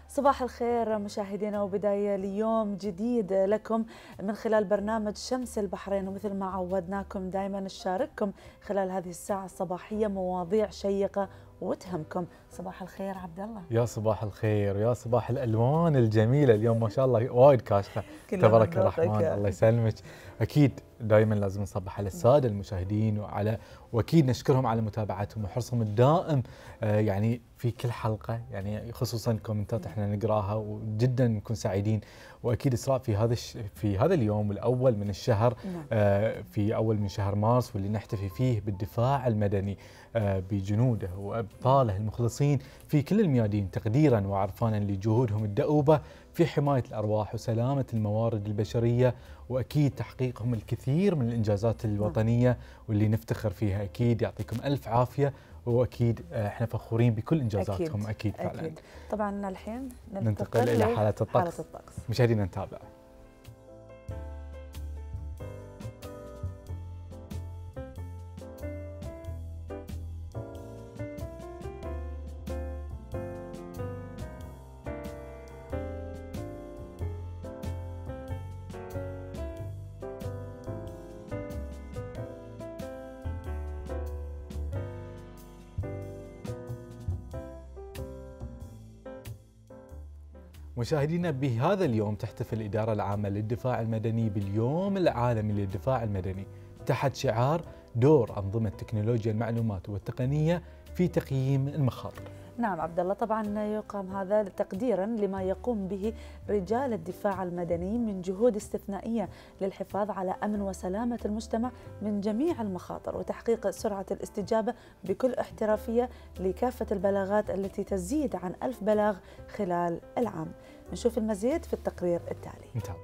صباح الخير مشاهدينا، وبداية ليوم جديد لكم من خلال برنامج شمس البحرين. ومثل ما عودناكم دائما نشارككم خلال هذه الساعة الصباحية مواضيع شيقة وتهمكم. صباح الخير عبد الله. يا صباح الخير، يا صباح الالوان الجميله اليوم ما شاء الله وايد كاشخه. تبارك الرحمن، الله يسلمك. اكيد دائما لازم نصبح على الساده المشاهدين واكيد نشكرهم على متابعتهم وحرصهم الدائم يعني في كل حلقه، يعني خصوصا الكومنتات احنا نقراها وجدا نكون سعيدين. واكيد اسراء في هذا اليوم الاول من الشهر، في اول من شهر مارس، واللي نحتفي فيه بالدفاع المدني بجنوده وابطاله المخلصين في كل الميادين، تقديرا وعرفانا لجهودهم الدؤوبه في حمايه الارواح وسلامه الموارد البشريه، واكيد تحقيقهم الكثير من الانجازات الوطنيه واللي نفتخر فيها. اكيد يعطيكم الف عافيه، واكيد احنا فخورين بكل انجازاتهم. اكيد فعلا. أكيد. طبعا الحين ننتقل الى حاله الطقس. مشاهدينا نتابع. مشاهدينا، بهذا اليوم تحتفل الإدارة العامة للدفاع المدني باليوم العالمي للدفاع المدني تحت شعار دور أنظمة تكنولوجيا المعلومات والتقنية في تقييم المخاطر. نعم عبد الله، طبعا يقام هذا تقديرا لما يقوم به رجال الدفاع المدني من جهود استثنائية للحفاظ على أمن وسلامة المجتمع من جميع المخاطر، وتحقيق سرعة الاستجابة بكل احترافية لكافة البلاغات التي تزيد عن 1000 بلاغ خلال العام. نشوف المزيد في التقرير التالي. نتابع.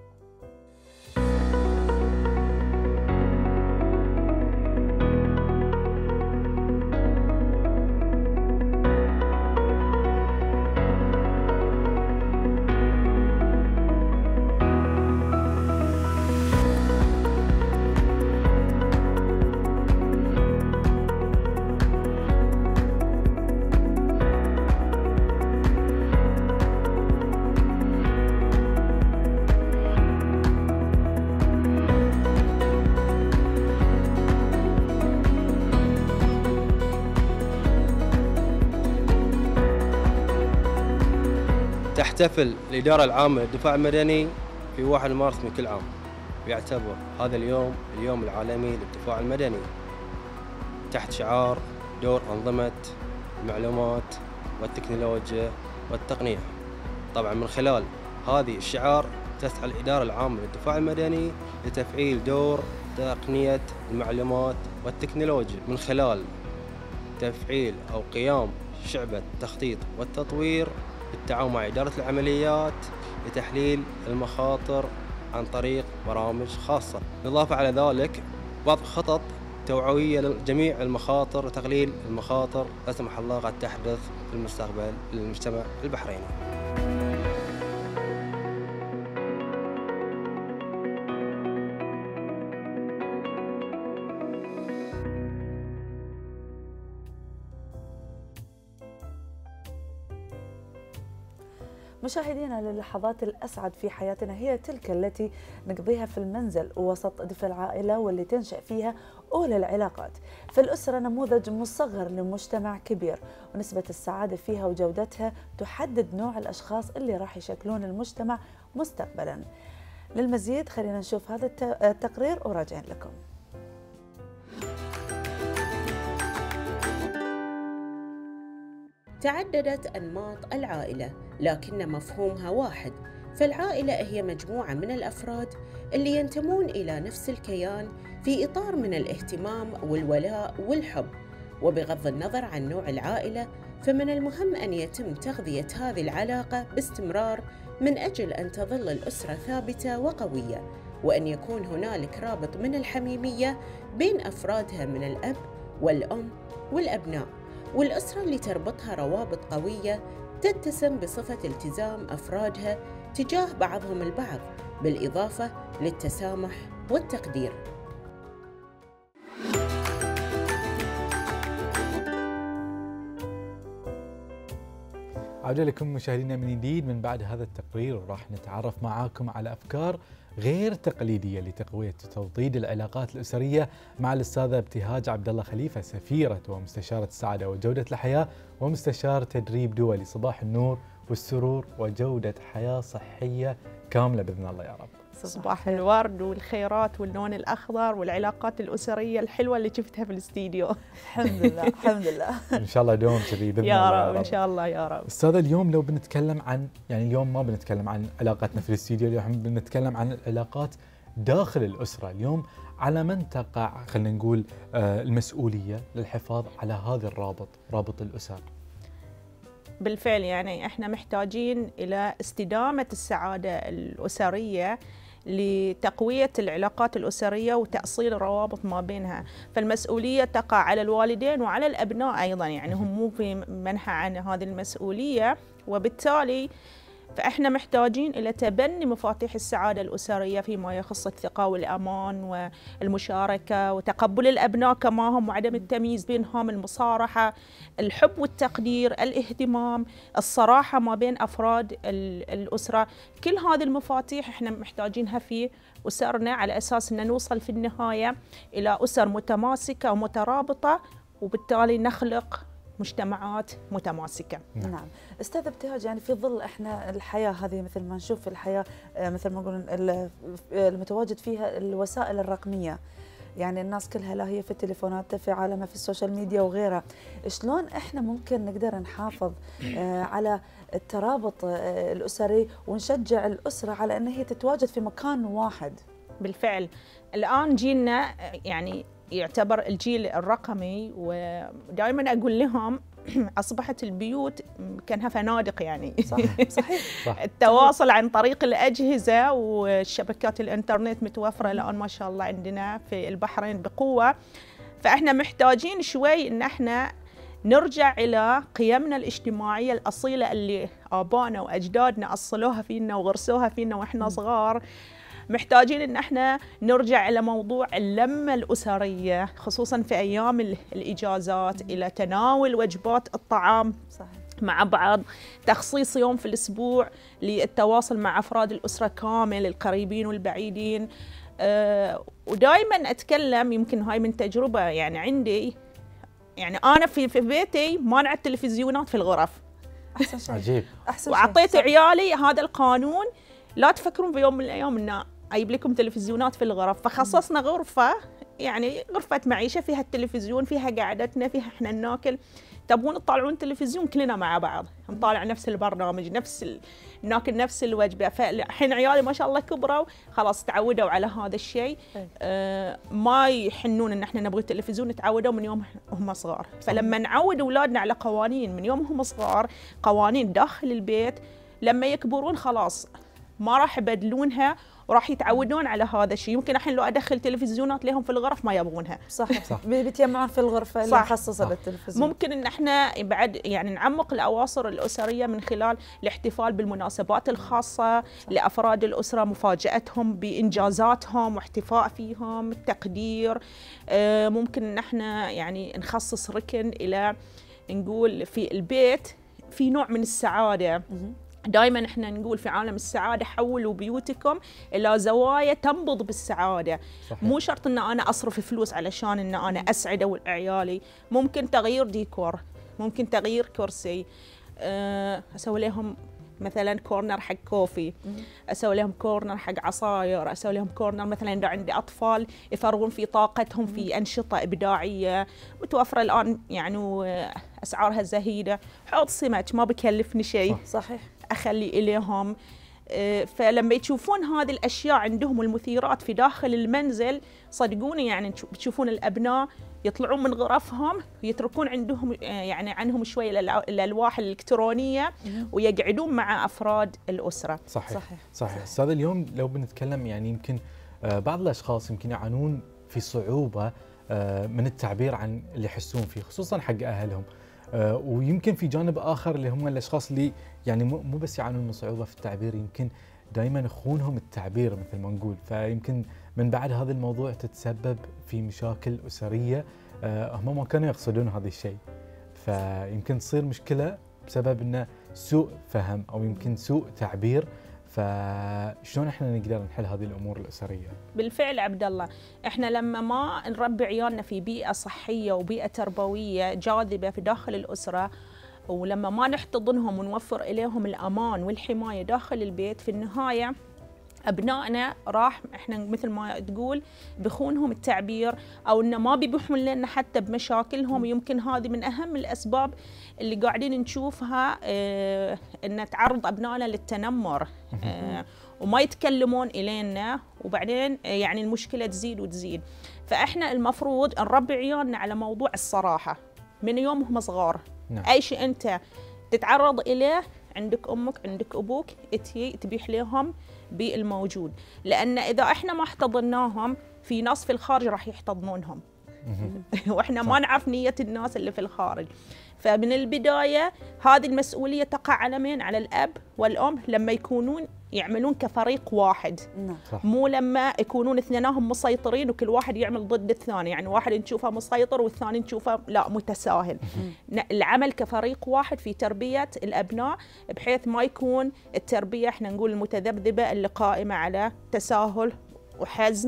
تحتفل الإدارة العامة للدفاع المدني في 1 مارس من كل عام، ويعتبر هذا اليوم العالمي للدفاع المدني تحت شعار دور أنظمة المعلومات والتكنولوجيا والتقنية. طبعا من خلال هذه الشعار تسعى الإدارة العامة للدفاع المدني لتفعيل دور تقنية المعلومات والتكنولوجيا من خلال تفعيل أو قيام شعبة التخطيط والتطوير بالتعاون مع إدارة العمليات لتحليل المخاطر عن طريق برامج خاصة. بالإضافة على ذلك وضع خطط توعوية لجميع المخاطر وتقليل المخاطر لا سمح الله قد تحدث في المستقبل للمجتمع البحريني. مشاهدينا، للحظات الأسعد في حياتنا هي تلك التي نقضيها في المنزل ووسط دفء العائلة، واللي تنشأ فيها أولى العلاقات. فالأسرة نموذج مصغر لمجتمع كبير، ونسبة السعادة فيها وجودتها تحدد نوع الأشخاص اللي راح يشكلون المجتمع مستقبلا. للمزيد خلينا نشوف هذا التقرير وراجعين لكم. تعددت أنماط العائلة، لكن مفهومها واحد، فالعائلة هي مجموعة من الأفراد اللي ينتمون إلى نفس الكيان في إطار من الاهتمام والولاء والحب. وبغض النظر عن نوع العائلة، فمن المهم أن يتم تغذية هذه العلاقة باستمرار من أجل أن تظل الأسرة ثابتة وقوية، وأن يكون هنالك رابط من الحميمية بين أفرادها من الأب والأم والأبناء. والأسرة اللي تربطها روابط قوية تتسم بصفة التزام أفرادها تجاه بعضهم البعض، بالإضافة للتسامح والتقدير. عودة لكم مشاهدينا من جديد من بعد هذا التقرير، وراح نتعرف معاكم على أفكار غير تقليدية لتقوية وتوطيد العلاقات الأسرية مع الأستاذة ابتهاج عبد الله خليفة، سفيرة ومستشارة السعادة وجودة الحياة ومستشار تدريب دولي. صباح النور والسرور وجودة حياة صحية كاملة بإذن الله يا رب. صباح الورد والخيرات واللون الأخضر والعلاقات الأسرية الحلوة اللي شفتها في الاستديو. الحمد لله الحمد لله. إن شاء الله دوم كذي بإذن الله يا رب. إن شاء الله يا رب. أستاذة اليوم لو بنتكلم عن اليوم ما بنتكلم عن علاقاتنا في الاستديو، اليوم بنتكلم عن العلاقات داخل الأسرة. اليوم على من تقع خلينا نقول المسؤولية للحفاظ على هذا الرابط، رابط الأسر؟ بالفعل احنا محتاجين إلى استدامة السعادة الأسرية لتقوية العلاقات الأسرية وتأصيل الروابط ما بينها، فالمسؤولية تقع على الوالدين وعلى الأبناء أيضا، هم مو في منحى عن هذه المسؤولية، وبالتالي فإحنا محتاجين إلى تبني مفاتيح السعادة الأسرية فيما يخص الثقة والأمان والمشاركة وتقبل الأبناء كما هم وعدم التمييز بينهم، المصارحة، الحب والتقدير، الاهتمام، الصراحة ما بين أفراد الأسرة. كل هذه المفاتيح إحنا محتاجينها في أسرنا على أساس أن نوصل في النهاية إلى أسر متماسكة ومترابطة، وبالتالي نخلق مجتمعات متماسكة. نعم. أستاذ ابتهاج، في ظل احنا الحياة هذه مثل ما نشوف في الحياة مثل ما نقول المتواجد فيها الوسائل الرقمية، الناس كلها لا هي في التليفونات في عالمها في السوشيال ميديا وغيرها، شلون احنا ممكن نقدر نحافظ على الترابط الأسري ونشجع الأسرة على أن هي تتواجد في مكان واحد؟ بالفعل الآن جيلنا يعتبر الجيل الرقمي، ودائما أقول لهم أصبحت البيوت كأنها فنادق صحيح. التواصل عن طريق الأجهزة والشبكات الإنترنت متوفرة الآن ما شاء الله عندنا في البحرين بقوة، فإحنا محتاجين شوي إن إحنا نرجع إلى قيمنا الاجتماعية الأصيلة اللي آبائنا وأجدادنا أصلوها فينا وغرسوها فينا وإحنا صغار. محتاجين ان احنا نرجع الى موضوع اللمه الاسريه، خصوصا في ايام الاجازات، الى تناول وجبات الطعام صحيح مع بعض، تخصيص يوم في الاسبوع للتواصل مع افراد الاسره كامل، القريبين والبعيدين. ودائما اتكلم، يمكن هاي من تجربه عندي، انا في بيتي مانع التلفزيونات في الغرف. احسن شيء. عجيب. احسن وعطيت شيء. عيالي هذا القانون، لا تفكرون في يوم من الايام ان اجيب لكم تلفزيونات في الغرف، فخصصنا غرفه غرفه معيشه فيها التلفزيون، فيها قعدتنا، فيها احنا ناكل. تبون تطالعون تلفزيون كلنا مع بعض، نطالع نفس البرنامج، ناكل نفس الوجبه. فالحين عيالي ما شاء الله كبروا خلاص تعودوا على هذا الشيء، ما يحنون ان احنا نبغى التلفزيون، تعودوا من يوم هم صغار. فلما نعود اولادنا على قوانين من يوم هم صغار، قوانين داخل البيت، لما يكبرون خلاص ما راح يبدلونها وراح يتعودون على هذا الشيء. يمكن الحين لو ادخل تلفزيونات لهم في الغرف ما يبغونها. صح. بيتجمعون في الغرفه اللي مخصصه للتلفزيون. ممكن ان احنا بعد نعمق الاواصر الاسريه من خلال الاحتفال بالمناسبات الخاصه لافراد الاسره، مفاجاتهم بانجازاتهم واحتفاء فيهم، التقدير. ممكن ان احنا نخصص ركن الى نقول في البيت في نوع من السعاده. دائما احنا نقول في عالم السعاده حولوا بيوتكم الى زوايا تنبض بالسعاده. صحيح. مو شرط ان انا اصرف فلوس علشان ان انا اسعد عيالي، ممكن تغيير ديكور، ممكن تغيير كرسي، اسوي لهم مثلا كورنر حق كوفي، اسوي لهم كورنر حق عصاير، اسوي لهم كورنر مثلا اذا عندي اطفال يفرغون في طاقتهم في انشطه ابداعيه متوفره الان واسعارها زهيده. حوض سمك ما بكلفني شيء، صحيح، اخلي اليهم. فلما يشوفون هذه الاشياء عندهم والمثيرات في داخل المنزل، صدقوني بتشوفون الابناء يطلعون من غرفهم ويتركون عندهم عنهم شويه الالواح الالكترونيه ويقعدون مع افراد الاسره. صحيح. استاذ اليوم لو بنتكلم يمكن بعض الاشخاص يمكن يعانون في صعوبه من التعبير عن اللي يحسون فيه، خصوصا حق اهلهم، ويمكن في جانب اخر اللي هم الاشخاص اللي مو بس يعانون من صعوبه في التعبير، يمكن دائما يخونهم التعبير مثل ما نقول، فيمكن من بعد هذا الموضوع تتسبب في مشاكل اسريه هم ما كانوا يقصدون هذا الشيء، فيمكن تصير مشكله بسبب انه سوء فهم او يمكن سوء تعبير، فشلون احنا نقدر نحل هذه الامور الاسريه؟ بالفعل عبد الله، احنا لما ما نربي عيالنا في بيئه صحيه وبيئه تربويه جاذبه في داخل الاسره، ولما ما نحتضنهم ونوفر اليهم الامان والحمايه داخل البيت، في النهايه ابنائنا راح احنا مثل ما تقول بخونهم التعبير، او انه ما بيبيحون لنا حتى بمشاكلهم. يمكن هذه من اهم الاسباب اللي قاعدين نشوفها، ان تعرض ابنائنا للتنمر وما يتكلمون الينا، وبعدين يعني المشكله تزيد وتزيد. فاحنا المفروض نربي عيالنا على موضوع الصراحه من يومهم صغار. نعم. اي شيء انت تتعرض اليه، عندك امك عندك ابوك، تبيح لهم بالموجود، لان اذا احنا ما احتضناهم في ناس في الخارج راح يحتضنونهم واحنا ما نعرف نيه الناس اللي في الخارج. فمن البدايه هذه المسؤوليه تقع على مين؟ على الاب والام، لما يكونون يعملون كفريق واحد. مو لما يكونون اثنينهم مسيطرين وكل واحد يعمل ضد الثاني، يعني واحد نشوفه مسيطر والثاني نشوفه لا متساهل. العمل كفريق واحد في تربية الأبناء، بحيث ما يكون التربية احنا نقول المتذبذبة اللي قائمة على تساهل وحزم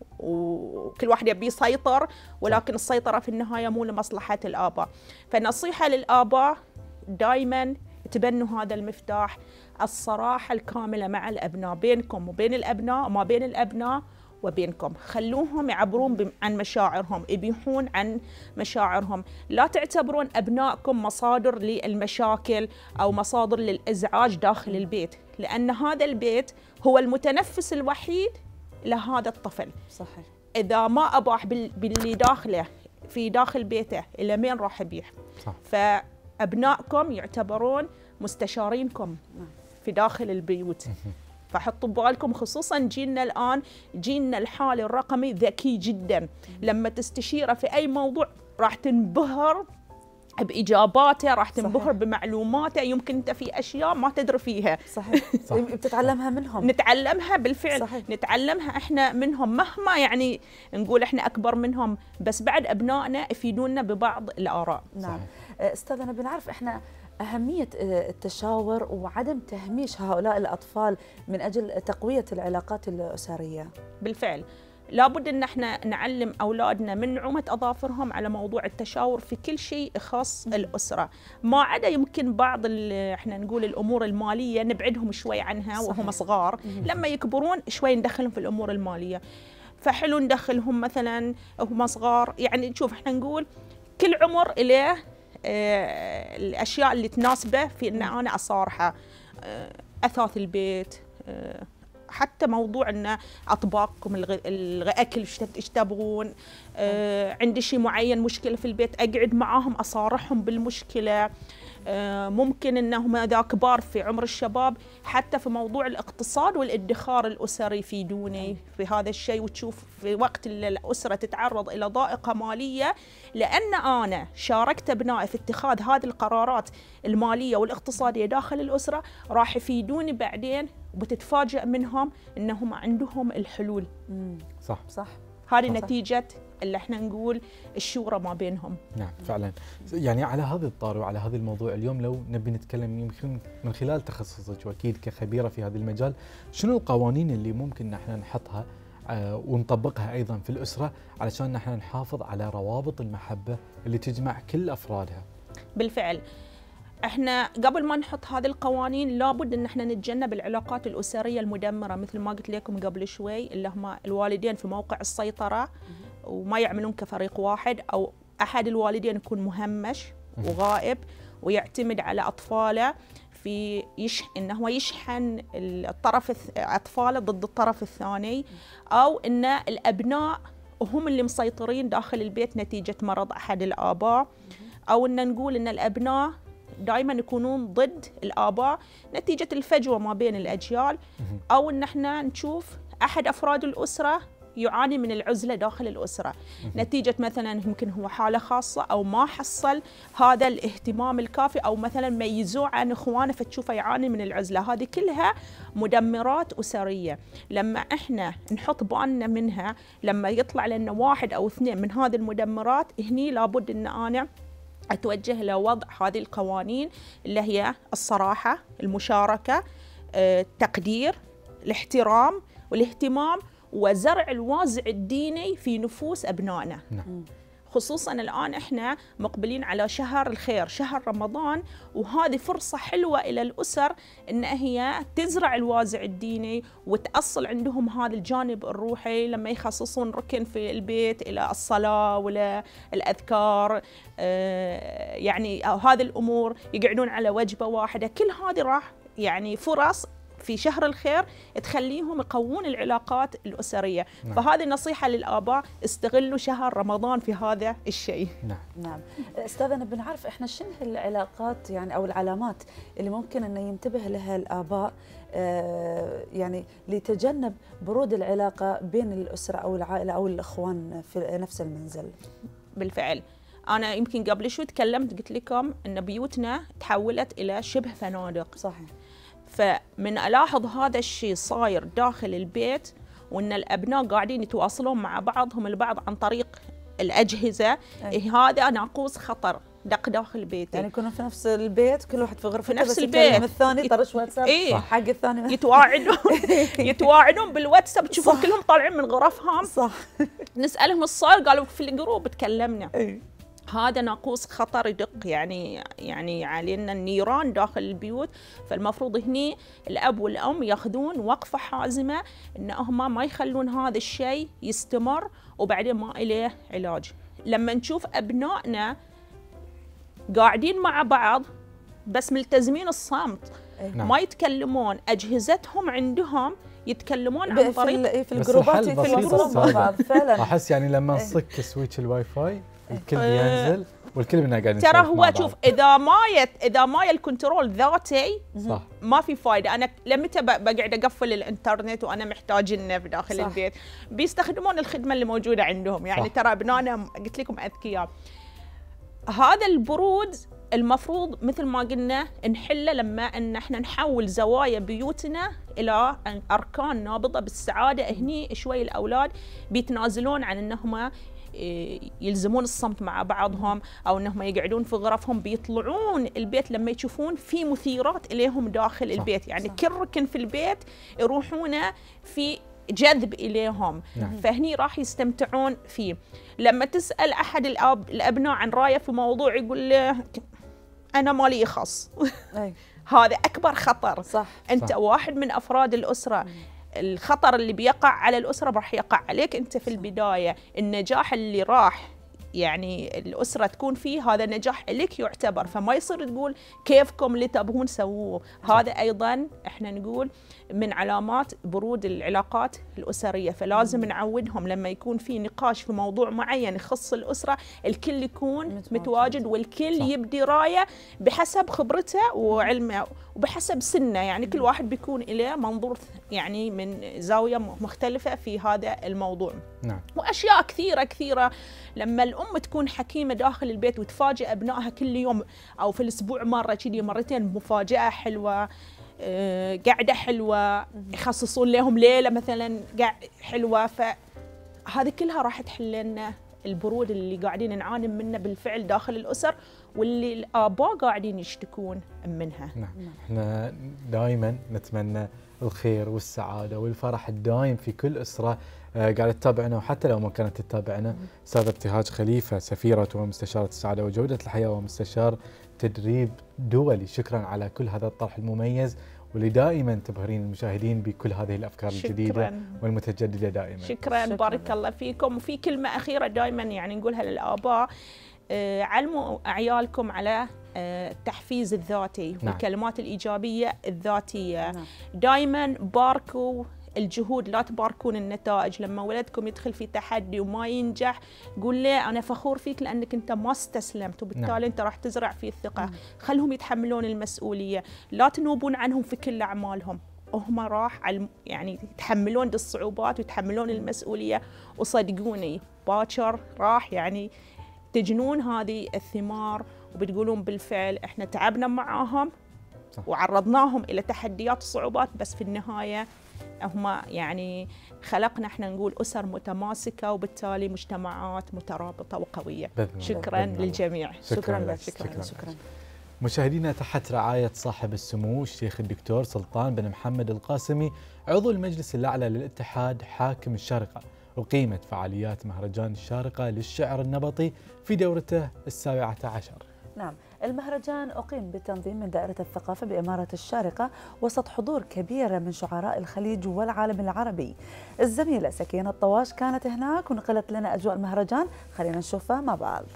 وكل واحد يبي يسيطر، ولكن السيطرة في النهاية مو لمصلحة الآباء. فنصيحة للآباء دائما تبنوا هذا المفتاح، الصراحة الكاملة مع الأبناء، بينكم وبين الأبناء، وما بين الأبناء وبينكم. خلوهم يعبرون عن مشاعرهم، يبيحون عن مشاعرهم. لا تعتبرون أبنائكم مصادر للمشاكل أو مصادر للإزعاج داخل البيت، لأن هذا البيت هو المتنفس الوحيد لهذا الطفل. صحيح. إذا ما أباح باللي داخله في داخل بيته، إلى مين راح يبيح؟ صح. فأبنائكم يعتبرون مستشارينكم في داخل البيوت. فحطوا ببالكم، خصوصا جيلنا الآن، جيلنا الحالي الرقمي ذكي جدا، لما تستشيره في أي موضوع راح تنبهر بإجاباته، راح تنبهر بمعلوماته، يمكن أنت في أشياء ما تدري فيها. صحيح. بتتعلمها منهم. نتعلمها بالفعل. صحيح. نتعلمها احنا منهم، مهما يعني نقول احنا أكبر منهم، بس بعد أبنائنا يفيدونا ببعض الآراء. نعم. أستاذ، أنا بنعرف احنا أهمية التشاور وعدم تهميش هؤلاء الأطفال من أجل تقوية العلاقات الأسرية. بالفعل لابد ان احنا نعلم اولادنا من نعومه اظافرهم على موضوع التشاور في كل شيء يخص الاسره، ما عدا يمكن بعض احنا نقول الامور الماليه نبعدهم شوي عنها وهم صغار. لما يكبرون شوي ندخلهم في الامور الماليه، فحلو ندخلهم مثلا وهم صغار. يعني نشوف احنا نقول كل عمر له الاشياء اللي تناسبه في ان انا اصارحه، اثاث البيت، حتى موضوع ان اطباقكم الاكل ايش تبغون، عندي شيء معين مشكله في البيت اقعد معاهم اصارحهم بالمشكله. ممكن انهم اذا كبار في عمر الشباب حتى في موضوع الاقتصاد والادخار الاسري يفيدوني في هذا الشيء. وتشوف في وقت اللي الاسره تتعرض الى ضائقه ماليه، لان انا شاركت ابنائي في اتخاذ هذه القرارات الماليه والاقتصاديه داخل الاسره، راح يفيدوني بعدين وبتتفاجئ منهم انهم عندهم الحلول. صح. هذه نتيجه اللي احنا نقول الشورى ما بينهم. نعم فعلا. يعني على هذا الطار وعلى هذا الموضوع اليوم لو نبي نتكلم يمكن من خلال تخصصك واكيد كخبيره في هذا المجال، شنو القوانين اللي ممكن نحن نحطها ونطبقها ايضا في الاسره علشان نحن نحافظ على روابط المحبه اللي تجمع كل افرادها؟ بالفعل احنا قبل ما نحط هذه القوانين لابد ان احنا نتجنب العلاقات الاسريه المدمره، مثل ما قلت لكم قبل شوي، اللي هم الوالدين في موقع السيطره وما يعملون كفريق واحد، او احد الوالدين يكون مهمش وغائب ويعتمد على اطفاله في انه هو يشحن اطفاله ضد الطرف الثاني، او ان الابناء هم اللي مسيطرين داخل البيت نتيجه مرض احد الاباء، او ان نقول ان الابناء دائما يكونون ضد الآباء نتيجة الفجوة ما بين الأجيال، أو إن احنا نشوف أحد أفراد الأسرة يعاني من العزلة داخل الأسرة نتيجة مثلا يمكن هو حالة خاصة أو ما حصل هذا الاهتمام الكافي، أو مثلا ميزوه عن إخوانه فتشوفه يعاني من العزلة. هذه كلها مدمرات أسرية، لما احنا نحط بالنا منها، لما يطلع لنا واحد أو اثنين من هذه المدمرات، هني لابد إن أنا أتوجه لوضع هذه القوانين اللي هي الصراحة، المشاركة، التقدير، الاحترام والاهتمام، وزرع الوازع الديني في نفوس أبنائنا. خصوصاً الآن إحنا مقبلين على شهر الخير، شهر رمضان، وهذه فرصة حلوة إلى الأسر إن هي تزرع الوازع الديني وتأصل عندهم هذا الجانب الروحي لما يخصصون ركن في البيت إلى الصلاة ولا الأذكار، يعني هذه الأمور، يقعدون على وجبة واحدة. كل هذه راح يعني فرص في شهر الخير تخليهم يقوون العلاقات الأسرية. فهذه نصيحة للآباء، استغلوا شهر رمضان في هذا الشيء. نعم. أستاذنا بنعرف إحنا شنو العلاقات يعني أو العلامات اللي ممكن أن ينتبه لها الآباء يعني لتجنب برود العلاقة بين الأسرة أو العائلة أو الإخوان في نفس المنزل؟ بالفعل أنا يمكن قبل شوي تكلمت قلت لكم أن بيوتنا تحولت إلى شبه فنادق. صحيح. فمن ألاحظ هذا الشيء صاير داخل البيت، وأن الأبناء قاعدين يتواصلون مع بعضهم البعض عن طريق الأجهزة. هذا ناقوس خطر داخل البيت. يعني يكونوا في نفس البيت، كل واحد في غرفته، في نفس البيت، الثاني طرش واتساب حق الثاني، يتواعدون بالواتساب، تشوفون كلهم طالعين من غرفهم. صح. نسألهم الصار، قالوا في الجروب تكلمنا. هذا ناقوس خطر يدق يعني علينا النيران داخل البيوت. فالمفروض هني الأب والأم ياخذون وقفة حازمة إن هم ما يخلون هذا الشيء يستمر وبعدين ما إليه علاج. لما نشوف أبنائنا قاعدين مع بعض بس ملتزمين الصمت، ما يتكلمون، أجهزتهم عندهم يتكلمون عن طريق في الجروبات، في الجروب مع بعض. فعلا أحس يعني لما نصك سويتش الواي فاي الكل ينزل والكل منا قاعد ترى هو شوف، اذا ما الكنترول ذاتي صح، ما في فايده. انا لمتى بقعد اقفل الانترنت وانا محتاج انه في داخل صح. البيت بيستخدمون الخدمه اللي موجوده عندهم. يعني ترى ابنائنا قلت لكم اذكياء. هذا البرود المفروض مثل ما قلنا نحله لما ان احنا نحول زوايا بيوتنا الى اركان نابضه بالسعاده. هني شوي الاولاد بيتنازلون عن انهم يلزمون الصمت مع بعضهم أو أنهم يقعدون في غرفهم، بيطلعون البيت لما يشوفون في مثيرات إليهم داخل البيت. يعني كل ركن في البيت يروحون في جذب إليهم. فهني راح يستمتعون فيه. لما تسأل أحد الأبناء عن رأيه في موضوع يقول له أنا مالي يخص. هذا أكبر خطر. صح. أنت صح. واحد من أفراد الأسرة، الخطر اللي بيقع على الأسرة راح يقع عليك أنت في البداية. النجاح اللي راح يعني الأسرة تكون فيه هذا نجاح لك يعتبر، فما يصير تقول كيفكم اللي تبغون سووه. هذا أيضا احنا نقول من علامات برود العلاقات الأسرية. فلازم نعودهم لما يكون في نقاش في موضوع معين يخص الأسرة الكل يكون متواجد والكل يبدي راية بحسب خبرته وعلمه وبحسب سنه. يعني كل واحد بيكون إليه منظور يعني من زاوية مختلفة في هذا الموضوع. وأشياء كثيرة لما الأم تكون حكيمة داخل البيت وتفاجئ أبنائها كل يوم أو في الأسبوع مرة كذي مرتين مفاجأة حلوة، قعدة حلوة، يخصصون لهم ليلة مثلا حلوة، فهذه كلها راح تحل لنا البرود اللي قاعدين نعاني منه بالفعل داخل الأسر واللي الآباء قاعدين يشتكون منها. احنا دائما نتمنى الخير والسعادة والفرح الدائم في كل أسرة قاعدة تتابعنا، وحتى لو ما كانت تتابعنا. أستاذة ابتهاج خليفة، سفيرة ومستشارة السعادة وجودة الحياة ومستشار تدريب دولي، شكرا على كل هذا الطرح المميز واللي دائما تبهرين المشاهدين بكل هذه الأفكار الجديدة والمتجددة دائما. شكرا بارك الله فيكم. وفي كلمة أخيرة دائما يعني نقولها للآباء، علموا عيالكم على التحفيز الذاتي والكلمات الإيجابية الذاتية. دائما باركوا الجهود، لا تباركون النتائج. لما ولدكم يدخل في تحدي وما ينجح قول له أنا فخور فيك لأنك أنت ما استسلمت، وبالتالي أنت راح تزرع فيه الثقة. خلهم يتحملون المسؤولية، لا تنوبون عنهم في كل أعمالهم. هم راح يعني يتحملون الصعوبات ويتحملون المسؤولية، وصدقوني باكر راح يعني تجنون هذه الثمار وبتقولون بالفعل احنا تعبنا معاهم وعرضناهم إلى تحديات وصعوبات، بس في النهاية هم يعني خلقنا احنا نقول أسر متماسكة وبالتالي مجتمعات مترابطة وقوية. شكرا للجميع. شكرا لك. شكرا. مشاهدينا، تحت رعاية صاحب السمو الشيخ الدكتور سلطان بن محمد القاسمي عضو المجلس الأعلى للاتحاد حاكم الشارقة، أقيمت فعاليات مهرجان الشارقة للشعر النبطي في دورته 17. نعم، المهرجان أقيم بتنظيم من دائرة الثقافة بإمارة الشارقة وسط حضور كبير من شعراء الخليج والعالم العربي. الزميلة سكينة الطواش كانت هناك ونقلت لنا أجواء المهرجان، خلينا نشوفها مع بعض.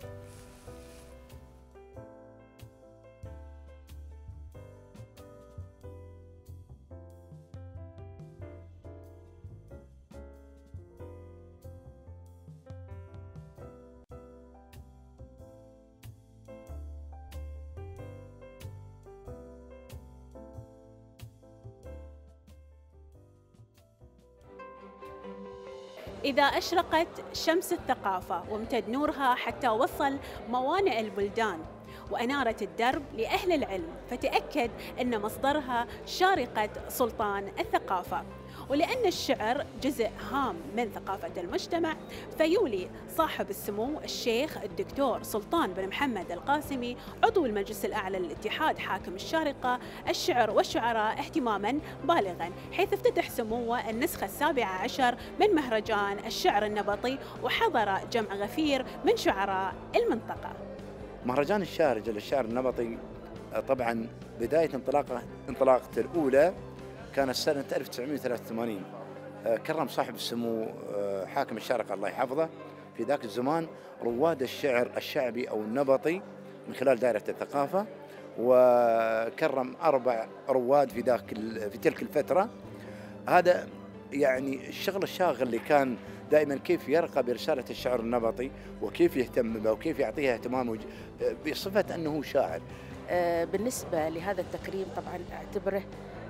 إذا أشرقت شمس الثقافة وامتد نورها حتى وصل موانئ البلدان وأنارت الدرب لأهل العلم، فتأكد أن مصدرها شارقة سلطان الثقافة. ولأن الشعر جزء هام من ثقافة المجتمع، فيولي صاحب السمو الشيخ الدكتور سلطان بن محمد القاسمي عضو المجلس الأعلى للاتحاد حاكم الشارقة الشعر والشعراء اهتماما بالغا، حيث افتتح سموه النسخة 17 من مهرجان الشعر النبطي، وحضر جمع غفير من شعراء المنطقة. مهرجان الشارقة للشعر النبطي طبعا بداية انطلاقته الأولى كانت سنة 1983. كرم صاحب السمو حاكم الشارقة الله يحفظه في ذاك الزمان رواد الشعر الشعبي أو النبطي من خلال دائرة الثقافة، وكرم 4 رواد في تلك الفترة. هذا يعني الشغل الشاغل اللي كان دائما كيف يرقى برسالة الشعر النبطي وكيف يهتم به وكيف يعطيها اهتمام بصفة أنه شاعر. بالنسبة لهذا التكريم طبعا أعتبره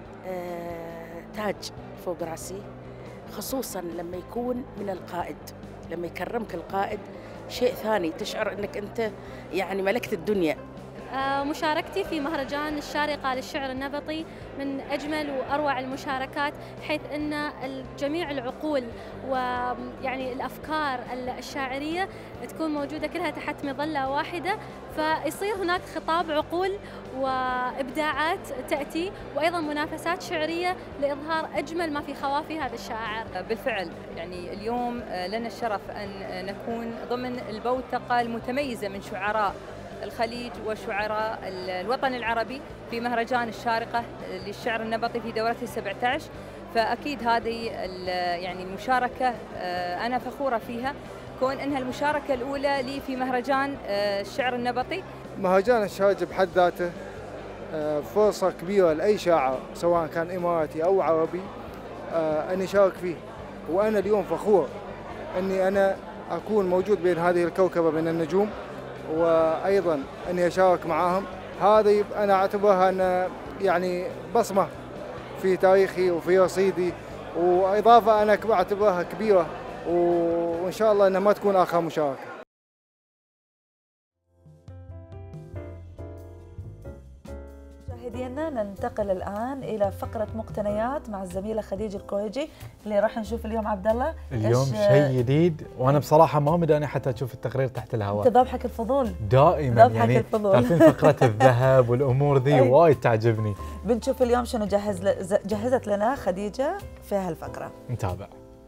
تاج فوق راسي، خصوصا لما يكون من القائد. لما يكرمك القائد شيء ثاني، تشعر أنك أنت يعني ملكت الدنيا. مشاركتي في مهرجان الشارقة للشعر النبطي من أجمل وأروع المشاركات، حيث أن جميع العقول ويعني الأفكار الشاعرية تكون موجودة كلها تحت مظلة واحدة، فيصير هناك خطاب عقول وإبداعات تأتي، وأيضا منافسات شعرية لإظهار أجمل ما في خوافي هذا الشاعر. بالفعل يعني اليوم لنا الشرف أن نكون ضمن البوتقة المتميزة من شعراء الخليج وشعراء الوطن العربي في مهرجان الشارقة للشعر النبطي في دورته 17. فأكيد هذه يعني المشاركة أنا فخورة فيها، كون أنها المشاركة الأولى لي في مهرجان الشعر النبطي. مهرجان الشارقة بحد ذاته فرصة كبيرة لأي شاعر سواء كان إماراتي أو عربي أن يشارك فيه، وأنا اليوم فخور أني أنا أكون موجود بين هذه الكوكبة من النجوم، وأيضا أني أشارك معاهم. هذه أنا أعتبرها أن يعني بصمة في تاريخي وفي رصيدي، وإضافة أنا أعتبرها كبيرة، وإن شاء الله أنها ما تكون آخر مشاركة. مشاهدينا، ننتقل الآن إلى فقرة مقتنيات مع الزميلة خديجة الكويجي اللي راح نشوف اليوم. عبد الله، اليوم شيء جديد، وأنا بصراحة ما مداني حتى أشوف التقرير تحت الهواء. أنت ذابحك الفضول دائما، يعني تعرفين فقرة الذهب والأمور ذي وايد تعجبني. بنشوف اليوم شنو جهزت لنا خديجة في هالفقرة. نتابع.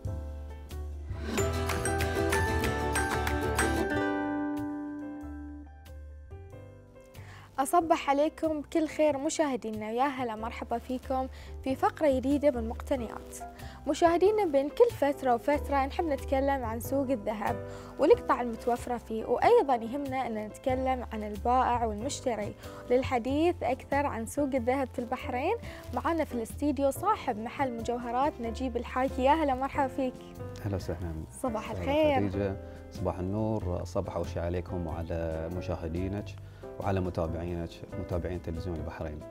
أصبح عليكم بكل خير مشاهدينا، يا هلا مرحبا فيكم في فقرة جديدة من مقتنيات. مشاهدينا، بين كل فترة وفترة نحب نتكلم عن سوق الذهب والقطع المتوفرة فيه، وأيضا يهمنا أن نتكلم عن البائع والمشتري. للحديث أكثر عن سوق الذهب في البحرين معنا في الاستديو صاحب محل مجوهرات نجيب الحايكي. يا هلا مرحبا فيك. أهلا وسهلا. صباح الخير خديجة. صباح النور. صباح أول شيء عليكم وعلى مشاهدينك وعلى متابعين تلفزيون البحرين.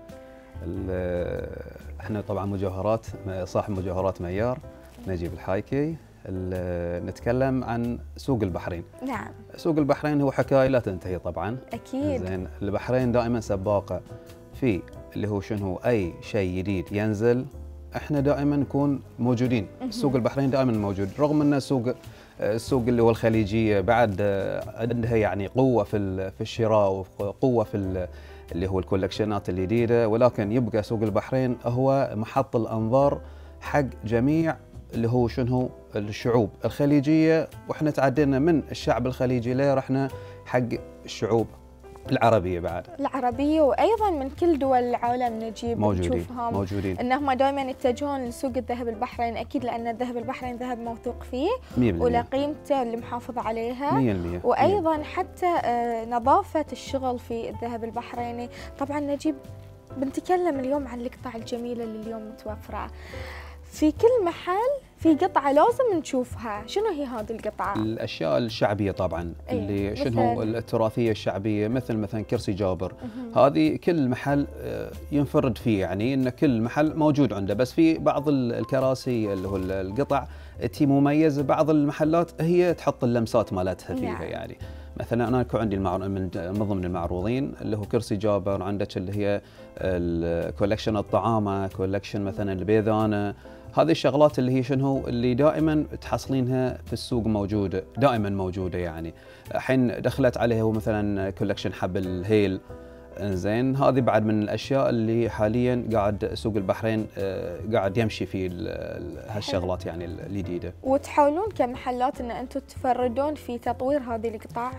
احنا طبعا مجوهرات، صاحب مجوهرات ميار نجيب الحايكي. نتكلم عن سوق البحرين. نعم، سوق البحرين هو حكايه لا تنتهي طبعا. اكيد. زين، البحرين دائما سباقه في اللي هو شنو اي شيء جديد ينزل احنا دائما نكون موجودين. السوق البحرين دائما موجود، رغم ان السوق اللي هو الخليجيه بعد عندها يعني قوه في الشراء وقوه في اللي هو الكولكشنات الجديده، ولكن يبقى سوق البحرين هو محط الانظار حق جميع اللي هو شنو الشعوب الخليجيه، واحنا تعدينا من الشعب الخليجي ليه رحنا حق الشعوب العربيه بعد. العربيه وايضا من كل دول العالم نجيب موجودين انهم دائما يتجهون لسوق الذهب البحريني، اكيد لان الذهب البحريني ذهب موثوق فيه 100% ولقيمته اللي محافظ عليها 100%. وايضا حتى نظافه الشغل في الذهب البحريني. طبعا نجيب بنتكلم اليوم عن القطع الجميله اللي اليوم متوفره في كل محل، في قطعة لازم نشوفها. شنو هي هذه القطعة؟ الأشياء الشعبية طبعا اللي شنو التراثية الشعبية، مثلا كرسي جابر. هذه كل محل ينفرد فيه، يعني إن كل محل موجود عنده، بس في بعض الكراسي اللي هو القطع تي مميزة، بعض المحلات هي تحط اللمسات مالتها فيها. يعني مثلا انا يكون عندي من ضمن المعروضين اللي هو كرسي جابر، عندك اللي هي الكولكشن الطعامه، كولكشن مثلا البيذانه. هذه الشغلات اللي هي شنو اللي دائما تحصلينها في السوق موجوده، دائما موجوده. يعني الحين دخلت عليه مثلا كولكشن حب الهيل، زين هذه بعد من الاشياء اللي حاليا قاعد سوق البحرين قاعد يمشي في هالشغلات يعني الجديده. وتحاولون كمحلات ان انتم تفردون في تطوير هذه القطع؟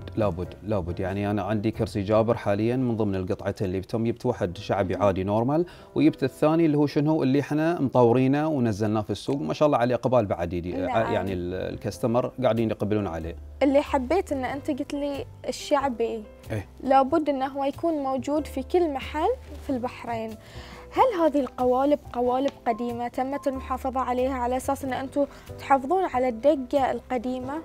لابد يعني انا عندي كرسي جابر حاليا من ضمن القطعتين اللي جبت واحد شعبي عادي نورمال، وجبت الثاني اللي هو شنو اللي احنا مطورينه ونزلناه في السوق، ما شاء الله عليه اقبال بعد يعني الكاستمر قاعدين يقبلون عليه. اللي حبيت ان انت قلت لي الشعبي لابد انه هو يكون موجود في كل محل في البحرين. هل هذه القوالب قوالب قديمة تمت المحافظة عليها على أساس أن أنتم تحافظون على الدقة القديمة؟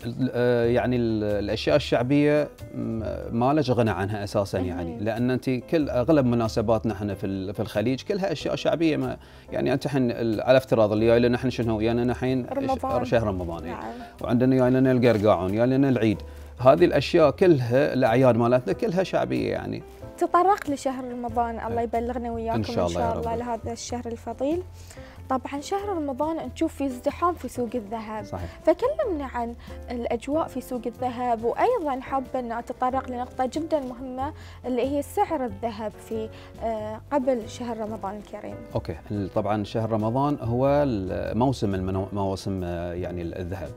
يعني الأشياء الشعبية ما لش غنى عنها أساساً، يعني لأن أنت أغلب مناسباتنا احنا في الخليج كلها أشياء شعبية. ما يعني أنت الحين على افتراض اللي جاي لنا احنا شنو يعني الحين شهر رمضان نعم. وعندنا جاي لنا القرقاعون، جاي لنا العيد. هذه الأشياء كلها الأعياد مالتنا كلها شعبية. يعني تطرق لشهر رمضان، الله يبلغنا وياكم إن شاء الله لهذا الشهر الفضيل. طبعا شهر رمضان نشوف في ازدحام في سوق الذهب. صحيح. فكلمنا عن الأجواء في سوق الذهب، وأيضا حابة أن أتطرق لنقطة جدا مهمة اللي هي سعر الذهب في قبل شهر رمضان الكريم. أوكي، طبعا شهر رمضان هو موسم من مواسم يعني الذهب.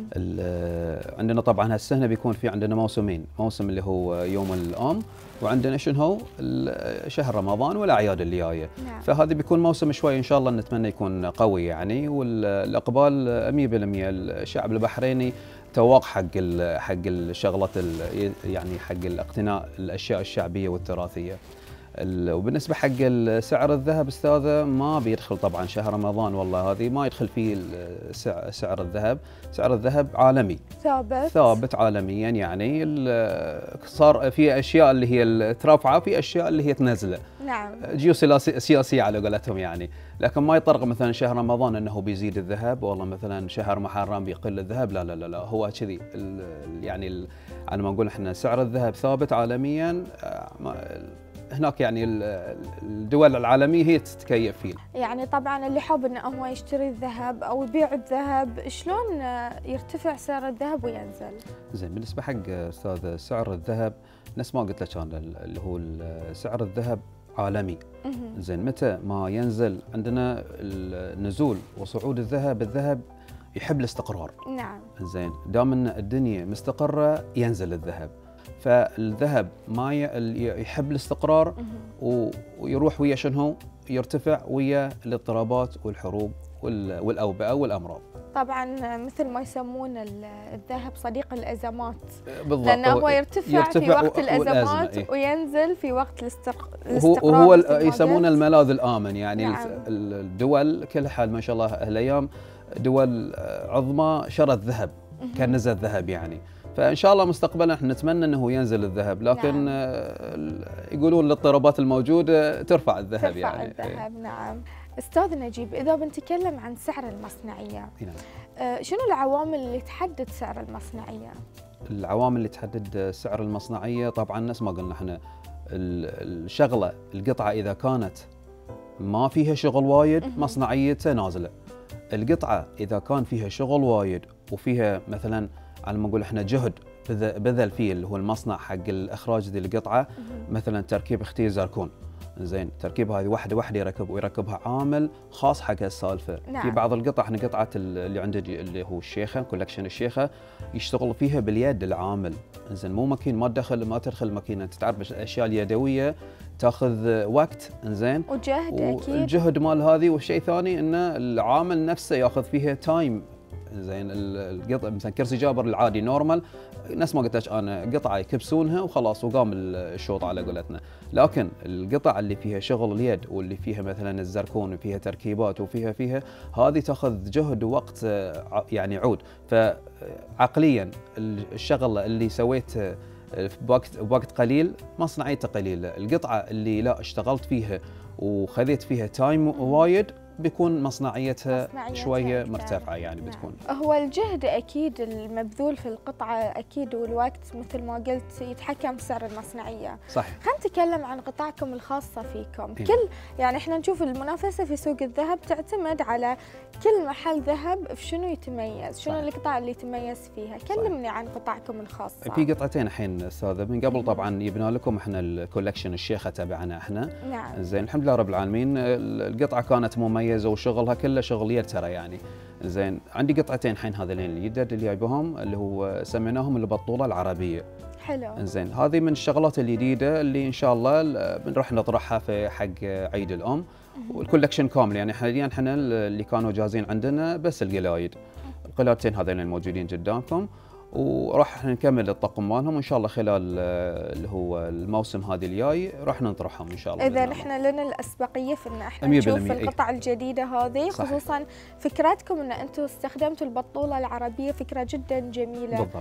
عندنا طبعا هالسنة بيكون في عندنا موسمين، موسم اللي هو يوم الأم، وعندنا شنو هو شهر رمضان والاعياد اللي جايه. نعم. فهذا بيكون موسم شوي ان شاء الله نتمنى يكون قوي يعني، والاقبال 100%. الشعب البحريني تواق حق الشغلات يعني حق الاقتناء الاشياء الشعبيه والتراثيه. وبالنسبه حق سعر الذهب استاذه ما بيدخل طبعا شهر رمضان، والله هذه ما يدخل فيه سعر الذهب. سعر الذهب عالمي ثابت عالميا، يعني صار في اشياء اللي هي ترفعه، في اشياء اللي هي تنزله. نعم. جيوسياسيه على قولتهم يعني. لكن ما يطرق مثلا شهر رمضان انه بيزيد الذهب، والله مثلا شهر محرم بيقل الذهب، لا لا لا, لا. هو كذي يعني على ما نقول احنا سعر الذهب ثابت عالميا. هناك يعني الدول العالميه هي تتكيف فيه. يعني طبعا اللي حاب انه هو يشتري الذهب او يبيع الذهب، شلون يرتفع سعر الذهب وينزل؟ زين، بالنسبه حق استاذ سعر الذهب نفس ما قلت لك انا اللي هو سعر الذهب عالمي. زين، متى ما ينزل عندنا النزول وصعود الذهب يحب الاستقرار. نعم. زين، دام ان الدنيا مستقره ينزل الذهب. فالذهب ما يحب الاستقرار ويروح ويا شنو يرتفع ويا الاضطرابات والحروب والاوبئه والامراض. طبعا مثل ما يسمون الذهب صديق الازمات. بالضبط، لانه هو يرتفع في وقت الازمات وينزل في وقت الاستقرار. وهو يسمونه الملاذ الامن يعني. نعم. الدول كل حال ما شاء الله هالايام دول عظمى شرت ذهب كنز الذهب يعني. فان شاء الله مستقبلا احنا نتمنى انه ينزل الذهب، لكن نعم. يقولون الاضطرابات الموجوده ترفع الذهب يعني. الذهب نعم. استاذ نجيب، اذا بنتكلم عن سعر المصنعيه، نعم. شنو العوامل اللي تحدد سعر المصنعيه؟ العوامل اللي تحدد سعر المصنعيه طبعا نفس ما قلنا احنا، الشغله القطعه اذا كانت ما فيها شغل وايد مصنعيته نازله. القطعه اذا كان فيها شغل وايد وفيها مثلا على ما نقول احنا جهد بذل فيه اللي هو المصنع حق الاخراج ذي القطعه، مثلا تركيب اختيار زركون، زين تركيب هذه واحده يركب ويركبها عامل خاص حق هالسالفه. نعم. في بعض القطع احنا قطعه اللي عندي اللي هو الشيخه كولكشن الشيخه يشتغل فيها باليد العامل، زين مو ماكين ما تدخل ماكينه. انت تعرف الاشياء اليدويه تاخذ وقت، زين وجهد اكيد، والجهد مال هذه. والشيء الثاني ان العامل نفسه ياخذ فيها تايم. زين القطع مثلا كرسي جابر العادي نورمال نفس ما قلت لك انا قطعه يكبسونها وخلاص وقام الشوط على قولتنا. لكن القطع اللي فيها شغل اليد واللي فيها مثلا الزركون وفيها تركيبات وفيها هذه تاخذ جهد ووقت يعني عود. فعقليا الشغله اللي سويتها بوقت قليل مصنعيته قليله. القطعه اللي لا اشتغلت فيها وخذيت فيها تايم وايد بيكون مصنعيتها شويه مرتفعه يعني. نعم. بتكون هو الجهد اكيد المبذول في القطعه اكيد، والوقت مثل ما قلت يتحكم بسعر المصنعيه. صح. خلينا نتكلم عن قطعكم الخاصه فيكم. كل يعني احنا نشوف المنافسه في سوق الذهب تعتمد على كل محل ذهب في شنو يتميز، شنو القطع اللي يتميز فيها. كلمني عن قطعكم الخاصه. في قطعتين الحين استاذه من قبل طبعا يبنى لكم احنا الكولكشن الشيخه تبعنا احنا. نعم. زين الحمد لله رب العالمين. القطعه كانت مميزه وشغلها كله شغل يد ترى يعني. زين عندي قطعتين الحين هذين الجدد اللي جايبهم اللي هو سميناهم البطوله العربيه. حلو. زين هذه من الشغلات الجديده اللي ان شاء الله بنروح نطرحها في حق عيد الام. والكولكشن كامل يعني حاليا احنا اللي كانوا جاهزين عندنا بس القلايد. القلايدتين هذين الموجودين قدامكم، وراح نكمل الطقم مالهم وان شاء الله خلال اللي هو الموسم هذه الجاي راح نطرحهم ان شاء الله. اذا احنا لنا الاسبقيه في ان احنا نشوف القطع الجديده هذه. صحيح. خصوصا فكرتكم ان انتم استخدمتوا البطوله العربيه، فكره جدا جميله. بالضبط.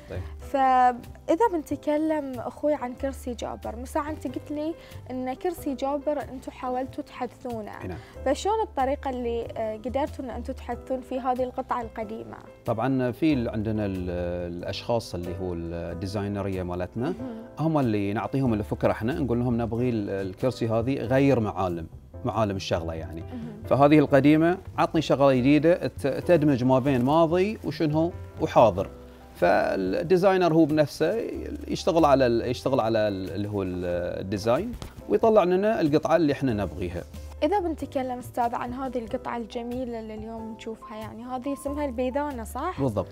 فاذا بنتكلم اخوي عن كرسي جابر، مساء انت قلت لي ان كرسي جابر انتم حاولتوا تحدثونه. نعم. فشلون الطريقه اللي قدرتوا ان انتم تحدثون في هذه القطعه القديمه؟ طبعا في عندنا الاشخاص اللي هو الديزاينريه مالتنا هم اللي نعطيهم الفكره. احنا نقول لهم نبغي الكرسي هذه غير معالم الشغله يعني. فهذه القديمه عطني شغله جديده تدمج ما بين ماضي وشنو وحاضر. فالديزاينر هو بنفسه يشتغل على اللي هو الديزاين ويطلع لنا القطعه اللي احنا نبغيها. إذا بنتكلم أستاذ عن هذه القطعة الجميلة اللي اليوم نشوفها، يعني هذه اسمها البيذانة صح؟ بالضبط.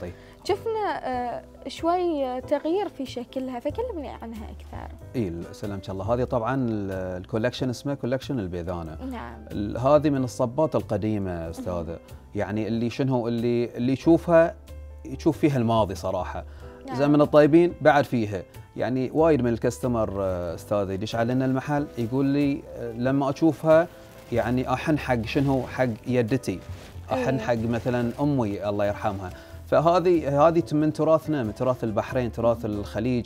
شفنا شوي تغيير في شكلها، فكلمني عنها أكثر. اي سلامك الله. هذه طبعا الكولكشن اسمه كولكشن البيذانة. نعم. هذه من الصبات القديمة أستاذة، يعني اللي شنو اللي يشوفها يشوف فيها الماضي صراحة. نعم. زي من الطيبين بعد فيها يعني. وايد من الكاستمر أستاذة يدش علينا المحل يقول لي لما أشوفها يعني أحن حق شنو حق يدتي، أحن حق مثلا أمي الله يرحمها. فهذه من تراثنا، من تراث البحرين، تراث الخليج،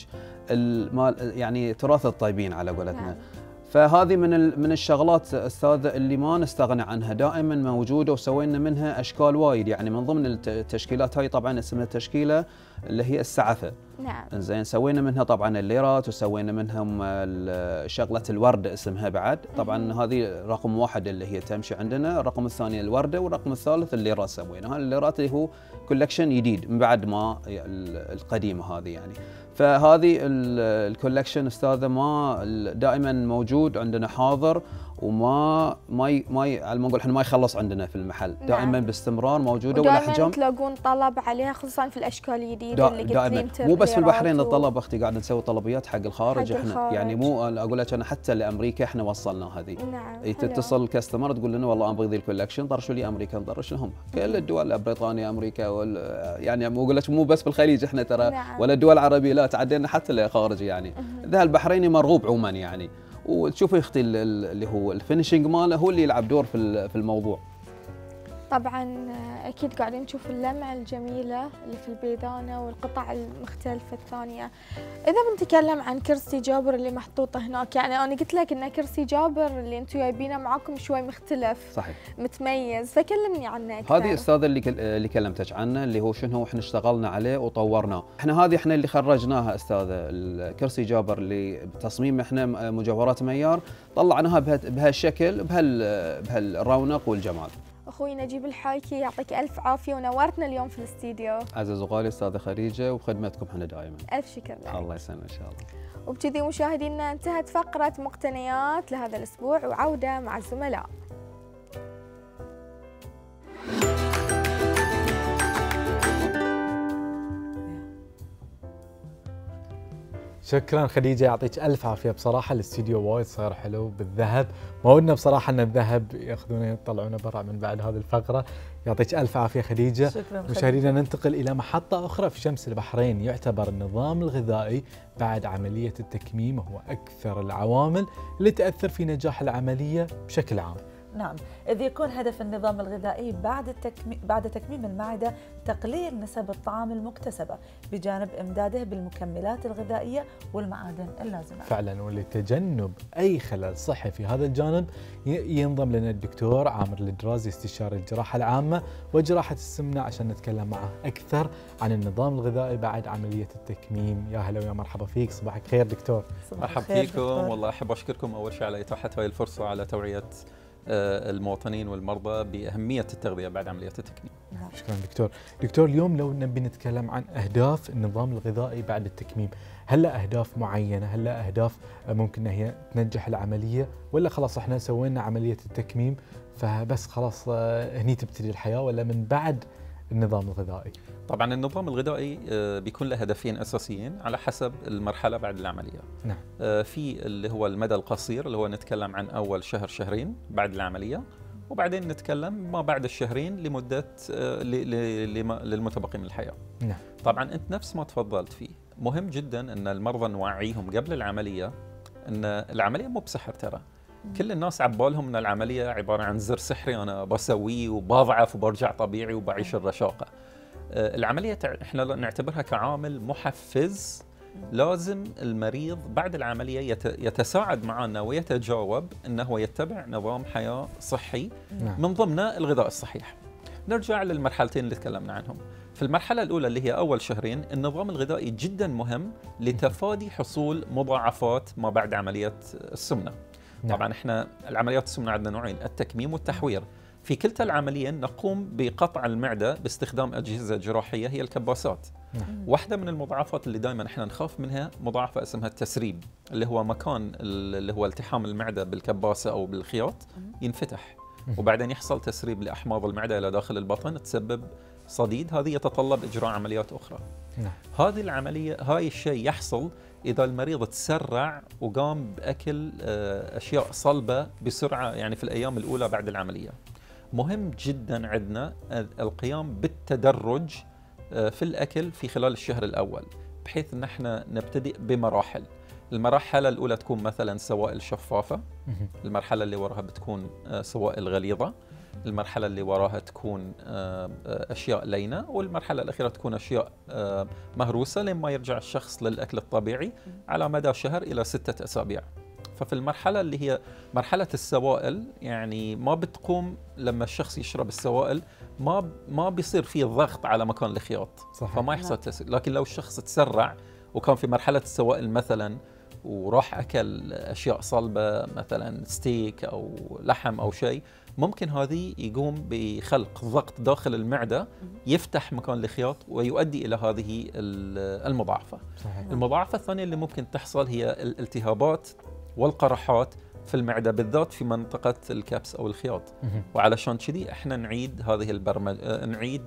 يعني تراث الطيبين على قولتنا. فهذه من الشغلات استاذه اللي ما نستغنى عنها، دائما موجوده وسوينا منها اشكال وايد يعني. من ضمن التشكيلات هاي طبعا اسمها تشكيله اللي هي السعفه. نعم. زين سوينا منها طبعا الليرات وسوينا منهم شغله الورده اسمها بعد. طبعا هذه رقم واحد اللي هي تمشي عندنا، الرقم الثاني الورده، والرقم الثالث الليرات سويناها. الليرات اللي هو كولكشن جديد من بعد ما القديمه هذه يعني. فهذه الكولكشن استاذه ما دائما موجود عندنا حاضر، وما على ما نقول احنا ما يخلص عندنا في المحل. نعم. دائما باستمرار موجوده والاحجام تلاقون طلب عليها خصوصا في الاشكال الجديده اللي دائما. مو بس في البحرين الطلب اختي، قاعد نسوي طلبيات حق الخارج. احنا يعني مو اقول لك انا حتى لامريكا احنا وصلنا هذه. نعم. تتصل الكاستمر تقول لنا والله ابغى ذي الكولكشن، طرشوا لي امريكا، نطرش لهم كل الدول، بريطانيا امريكا يعني مو اقول لك مو بس في الخليج احنا ترى. نعم. ولا الدول العربيه، لا تعدينا حتى لخارج يعني. ذا البحريني مرغوب عموما يعني. وتشوفي اختي اللي هو الفينشنج ماله هو اللي يلعب دور في الموضوع. طبعا أكيد قاعدين نشوف اللمعة الجميلة اللي في البيدانة والقطع المختلفة الثانية. إذا بنتكلم عن كرسي جابر اللي محطوطة هناك، يعني أنا قلت لك إن كرسي جابر اللي أنتم جايبينه معاكم شوي مختلف صحيح متميز، فكلمني عنه أكثر. هذه أستاذ اللي كلمتك عنه اللي هو شنو احنا اشتغلنا عليه وطورناه. احنا اللي خرجناها أستاذ الكرسي جابر اللي بتصميم احنا مجوهرات معيار، طلعناها بهالشكل بهالرونق والجمال. اخوي نجيب الحايكي يعطيك الف عافيه ونورتنا اليوم في الاستديو. عزيز وغالي استاذه خديجه وبخدمتكم احنا دائما. الف شكر لك. الله يسلمك ان شاء الله. وبكذي مشاهدينا انتهت فقره مقتنيات لهذا الاسبوع، وعوده مع الزملاء. شكرا خديجه، يعطيك الف عافيه. بصراحه الاستديو وايد صار حلو بالذهب، ما ودنا بصراحه ان الذهب ياخذونه يطلعونه برا من بعد هذه الفقره. يعطيك الف عافيه خديجه. مشاهدينا ننتقل الى محطه اخرى في شمس البحرين. يعتبر النظام الغذائي بعد عمليه التكميم هو اكثر العوامل اللي تاثر في نجاح العمليه بشكل عام. نعم، إذ يكون هدف النظام الغذائي بعد تكميم المعدة تقليل نسب الطعام المكتسبة بجانب إمداده بالمكملات الغذائية والمعادن اللازمة. فعلا، ولتجنب أي خلل صحي في هذا الجانب ينضم لنا الدكتور عامر الدرازي استشاري الجراحة العامة وجراحة السمنة عشان نتكلم معه أكثر عن النظام الغذائي بعد عملية التكميم. يا هلا ويا مرحبا فيك، صباحك خير دكتور. مرحبا فيكم، والله أحب أشكركم أول شيء على إتاحة هذه الفرصة على توعية المواطنين والمرضى بأهمية التغذية بعد عملية التكميم. شكرا دكتور. دكتور، اليوم لو نبي نتكلم عن أهداف النظام الغذائي بعد التكميم، هل لا أهداف معينة؟ هل لا أهداف ممكن أن هي تنجح العملية، ولا خلاص احنا سوينا عملية التكميم فبس خلاص هني تبتدي الحياة، ولا من بعد النظام الغذائي؟ طبعا النظام الغذائي بيكون له هدفين أساسيين على حسب المرحلة بعد العملية. نعم. في اللي هو المدى القصير اللي هو نتكلم عن أول شهر شهرين بعد العملية، وبعدين نتكلم ما بعد الشهرين لمدة للمتبقي من الحياة. نعم. طبعا أنت نفس ما تفضلت فيه، مهم جدا أن المرضى نوعيهم قبل العملية أن العملية مو بسحر ترى. كل الناس عبالهم أن العملية عبارة عن زر سحري أنا بسويه وبضعف وبرجع طبيعي وبعيش الرشاقة. العملية احنا نعتبرها كعامل محفز، لازم المريض بعد العملية يتساعد معنا ويتجاوب أنه يتبع نظام حياة صحي من ضمنه الغذاء الصحيح. نرجع للمرحلتين اللي تكلمنا عنهم. في المرحلة الأولى اللي هي أول شهرين، النظام الغذائي جدا مهم لتفادي حصول مضاعفات ما بعد عملية السمنة. طبعا احنا العمليات السمنة عندنا نوعين، التكميم والتحوير. في كلتا العمليين نقوم بقطع المعدة باستخدام أجهزة جراحية هي الكباسات. واحدة من المضاعفات اللي دائما احنا نخاف منها مضاعفة اسمها التسريب، اللي هو مكان اللي هو التحام المعدة بالكباسة أو بالخياط ينفتح، وبعدين يحصل تسريب لأحماض المعدة إلى داخل البطن تسبب صديد، هذه يتطلب إجراء عمليات أخرى. هذه العملية هاي الشيء يحصل إذا المريض تسرع وقام بأكل أشياء صلبة بسرعة، يعني في الأيام الأولى بعد العملية. مهم جدا عندنا القيام بالتدرج في الأكل في خلال الشهر الأول، بحيث أن احنا نبتدئ بمراحل. المرحلة الأولى تكون مثلا سوائل شفافة، المرحلة اللي وراها بتكون سوائل غليظة، المرحلة اللي وراها تكون أشياء لينة، والمرحلة الأخيرة تكون أشياء مهروسة لما يرجع الشخص للأكل الطبيعي على مدى شهر إلى 6 أسابيع. ففي المرحلة اللي هي مرحلة السوائل، يعني ما بتقوم لما الشخص يشرب السوائل ما بيصير فيه ضغط على مكان الخياط، فما يحصل تسريب. لكن لو الشخص تسرع وكان في مرحلة السوائل مثلا وراح أكل أشياء صلبة مثلا ستيك أو لحم أو شيء، ممكن هذه يقوم بخلق ضغط داخل المعدة يفتح مكان الخياط ويؤدي إلى هذه المضاعفة. المضاعفة الثانية اللي ممكن تحصل هي الالتهابات والقرحات في المعدة، بالذات في منطقة الكبس أو الخياط. وعلشان كذي احنا نعيد هذه نعيد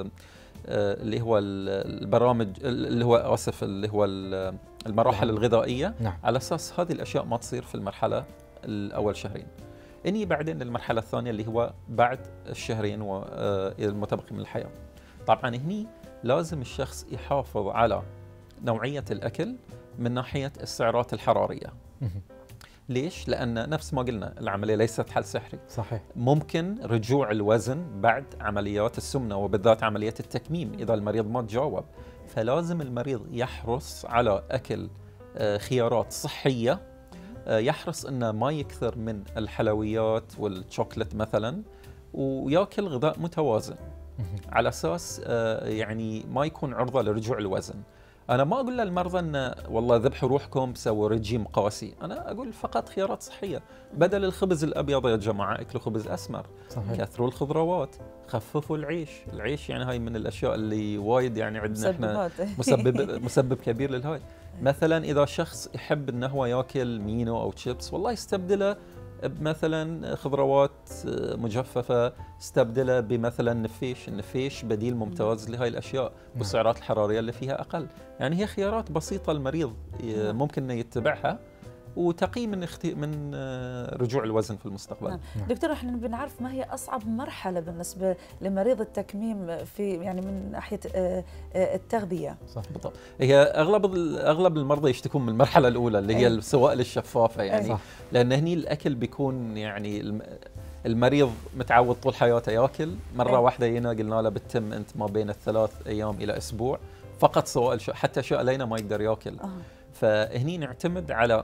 اللي هو البرامج اللي هو آسف اللي هو المراحل الغذائية، على أساس هذه الأشياء ما تصير في المرحلة الأول شهرين. إني بعدين للمرحلة الثانية اللي هو بعد الشهرين والمتبقي من الحياة. طبعا هني لازم الشخص يحافظ على نوعية الأكل من ناحية السعرات الحرارية. ليش؟ لأن نفس ما قلنا العملية ليست حل سحري. صحيح. ممكن رجوع الوزن بعد عمليات السمنة وبالذات عملية التكميم إذا المريض ما تجاوب. فلازم المريض يحرص على أكل خيارات صحية، يحرص أنه ما يكثر من الحلويات والشوكولات مثلا، ويأكل غذاء متوازن على أساس يعني ما يكون عرضة لرجوع الوزن. أنا ما أقول للمرضى أن والله ذبحوا روحكم سووا رجيم قاسي، أنا أقول فقط خيارات صحية. بدل الخبز الأبيض يا جماعة اكلوا خبز أسمر. صحيح. كثروا الخضروات، خففوا العيش يعني هاي من الأشياء اللي وايد يعني عندنا احنا مسبب كبير للهاي. مثلا إذا شخص يحب أنه هو يأكل مينو أو شيبس، والله يستبدله بمثلا خضروات مجففة، استبدله بمثلا النفيش بديل ممتاز لهاي الأشياء والسعرات الحرارية اللي فيها أقل. يعني هي خيارات بسيطة المريض ممكن أنه يتبعها وتقي من رجوع الوزن في المستقبل. دكتور، احنا بنعرف ما هي أصعب مرحلة بالنسبة لمريض التكميم في يعني من ناحية التغذية؟ صح بالضبط. هي أغلب المرضى يشتكون من المرحلة الأولى اللي هي السوائل الشفافة يعني. صح. لأن هني الأكل بيكون يعني المريض متعود طول حياته ياكل، مرة واحدة هنا قلنا له بتتم أنت ما بين 3 أيام إلى أسبوع فقط سوائل، حتى أشياء لينا ما يقدر ياكل. فهني نعتمد على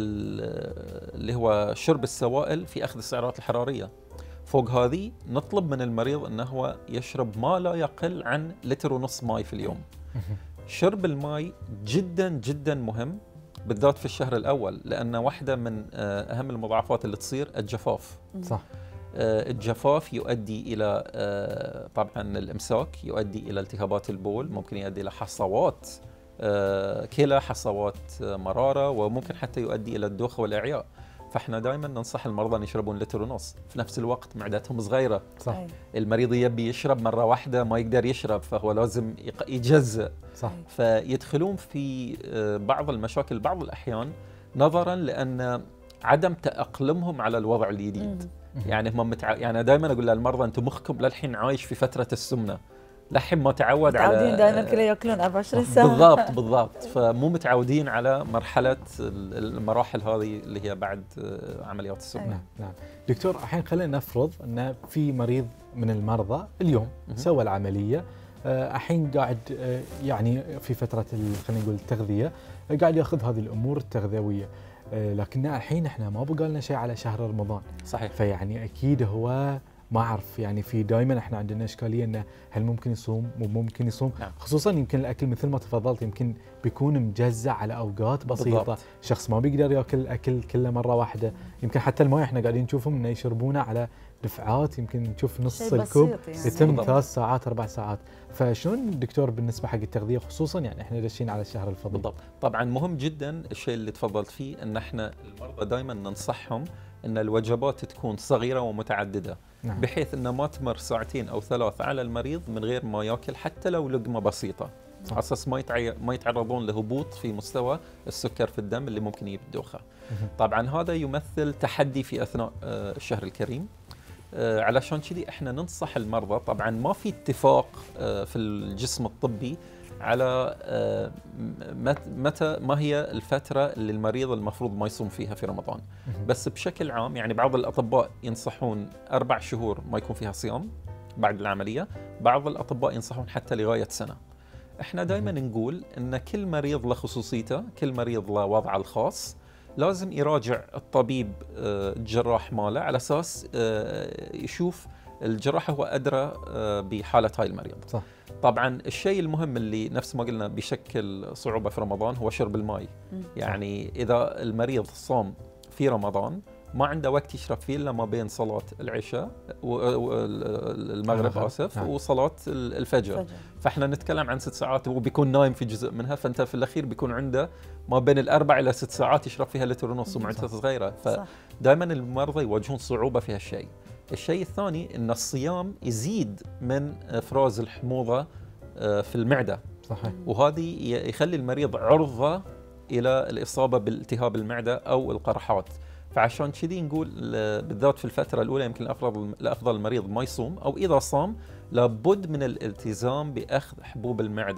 اللي هو شرب السوائل في أخذ السعرات الحرارية. فوق هذه نطلب من المريض أنه هو يشرب ما لا يقل عن 1.5 لتر ماء في اليوم. شرب الماء جدا جدا مهم بالذات في الشهر الأول، لأن واحدة من أهم المضاعفات اللي تصير الجفاف. صح. الجفاف يؤدي إلى طبعا الإمساك، يؤدي إلى التهابات البول، ممكن يؤدي إلى حصوات كلى، حصوات مرارة، وممكن حتى يؤدي إلى الدوخة والإعياء. فإحنا دائما ننصح المرضى أن يشربون 1.5 لتر، في نفس الوقت معدتهم صغيرة. صح. المريض يبي يشرب مرة واحدة ما يقدر يشرب، فهو لازم يجزأ. صح. فيدخلون في بعض المشاكل بعض الأحيان نظرا لأن عدم تأقلمهم على الوضع الجديد. يعني هم يعني دائما أقول للمرضى أنتم مخكم للحين عايش في فترة السمنة، لحين ما تعود على متعودين دائما كله ياكلون 24 ساعة. بالضبط فمو متعودين على مرحلة المراحل هذه اللي هي بعد عمليات السمنة. نعم. دكتور، الحين خلينا نفرض أن في مريض من المرضى اليوم سوى العملية، الحين قاعد يعني في فترة خلينا نقول التغذية، قاعد ياخذ هذه الأمور التغذوية، لكن الحين احنا ما بقى لنا شيء على شهر رمضان. صحيح. فيعني أكيد هو ما أعرف يعني في دائما احنا عندنا إشكالية إنه هل ممكن يصوم مو ممكن يصوم. نعم. خصوصا يمكن الأكل مثل ما تفضلت يمكن بيكون مجزع على أوقات بسيطة. بالضبط. شخص ما بيقدر ياكل الأكل كله مرة واحدة. يمكن حتى الماء احنا قاعدين نشوفهم إنه يشربونه على دفعات، يمكن نشوف نص الكوب يعني. يتم 3 ساعات 4 ساعات. فشلون دكتور بالنسبة حق التغذية خصوصا يعني احنا داشين على الشهر الفضيل؟ بالضبط. طبعا مهم جدا الشيء اللي تفضلت فيه ان احنا المرضى دائما ننصحهم ان الوجبات تكون صغيرة ومتعددة. نعم. بحيث انه ما تمر 2 ساعات أو 3 على المريض من غير ما ياكل حتى لو لقمة بسيطة، على اساس ما يتعرضون لهبوط في مستوى السكر في الدم اللي ممكن يجيب الدوخة. طبعا هذا يمثل تحدي في اثناء الشهر الكريم. علشان كذي احنا ننصح المرضى، طبعا ما في اتفاق في الجسم الطبي على متى ما هي الفترة اللي المريض المفروض ما يصوم فيها في رمضان. بس بشكل عام يعني بعض الأطباء ينصحون 4 شهور ما يكون فيها صيام بعد العملية، بعض الأطباء ينصحون حتى لغاية سنة. احنا دائما نقول ان كل مريض له خصوصيته، كل مريض له وضعه الخاص، لازم يراجع الطبيب الجراح ماله على اساس يشوف الجراح هو ادرى بحاله هاي المريض. صح. طبعا الشيء المهم اللي نفس ما قلنا بيشكل صعوبه في رمضان هو شرب الماء. يعني اذا المريض صام في رمضان ما عنده وقت يشرب فيه الا ما بين صلاه العشاء والمغرب وصلاه الفجر. فاحنا نتكلم عن 6 ساعات وبيكون نايم في جزء منها، فانت في الاخير بيكون عنده ما بين 4 إلى 6 ساعات يشرب فيها 1.5 لتر ومعدته صغيره. فدائما المرضى يواجهون صعوبه في هالشيء. الشيء الثاني ان الصيام يزيد من افراز الحموضه في المعده. صحيح. وهذه يخلي المريض عرضه الى الاصابه بالتهاب المعده او القرحات. فعشان كذي نقول بالذات في الفترة الأولى يمكن الأفضل المريض ما يصوم، أو إذا صام لابد من الالتزام بأخذ حبوب المعدة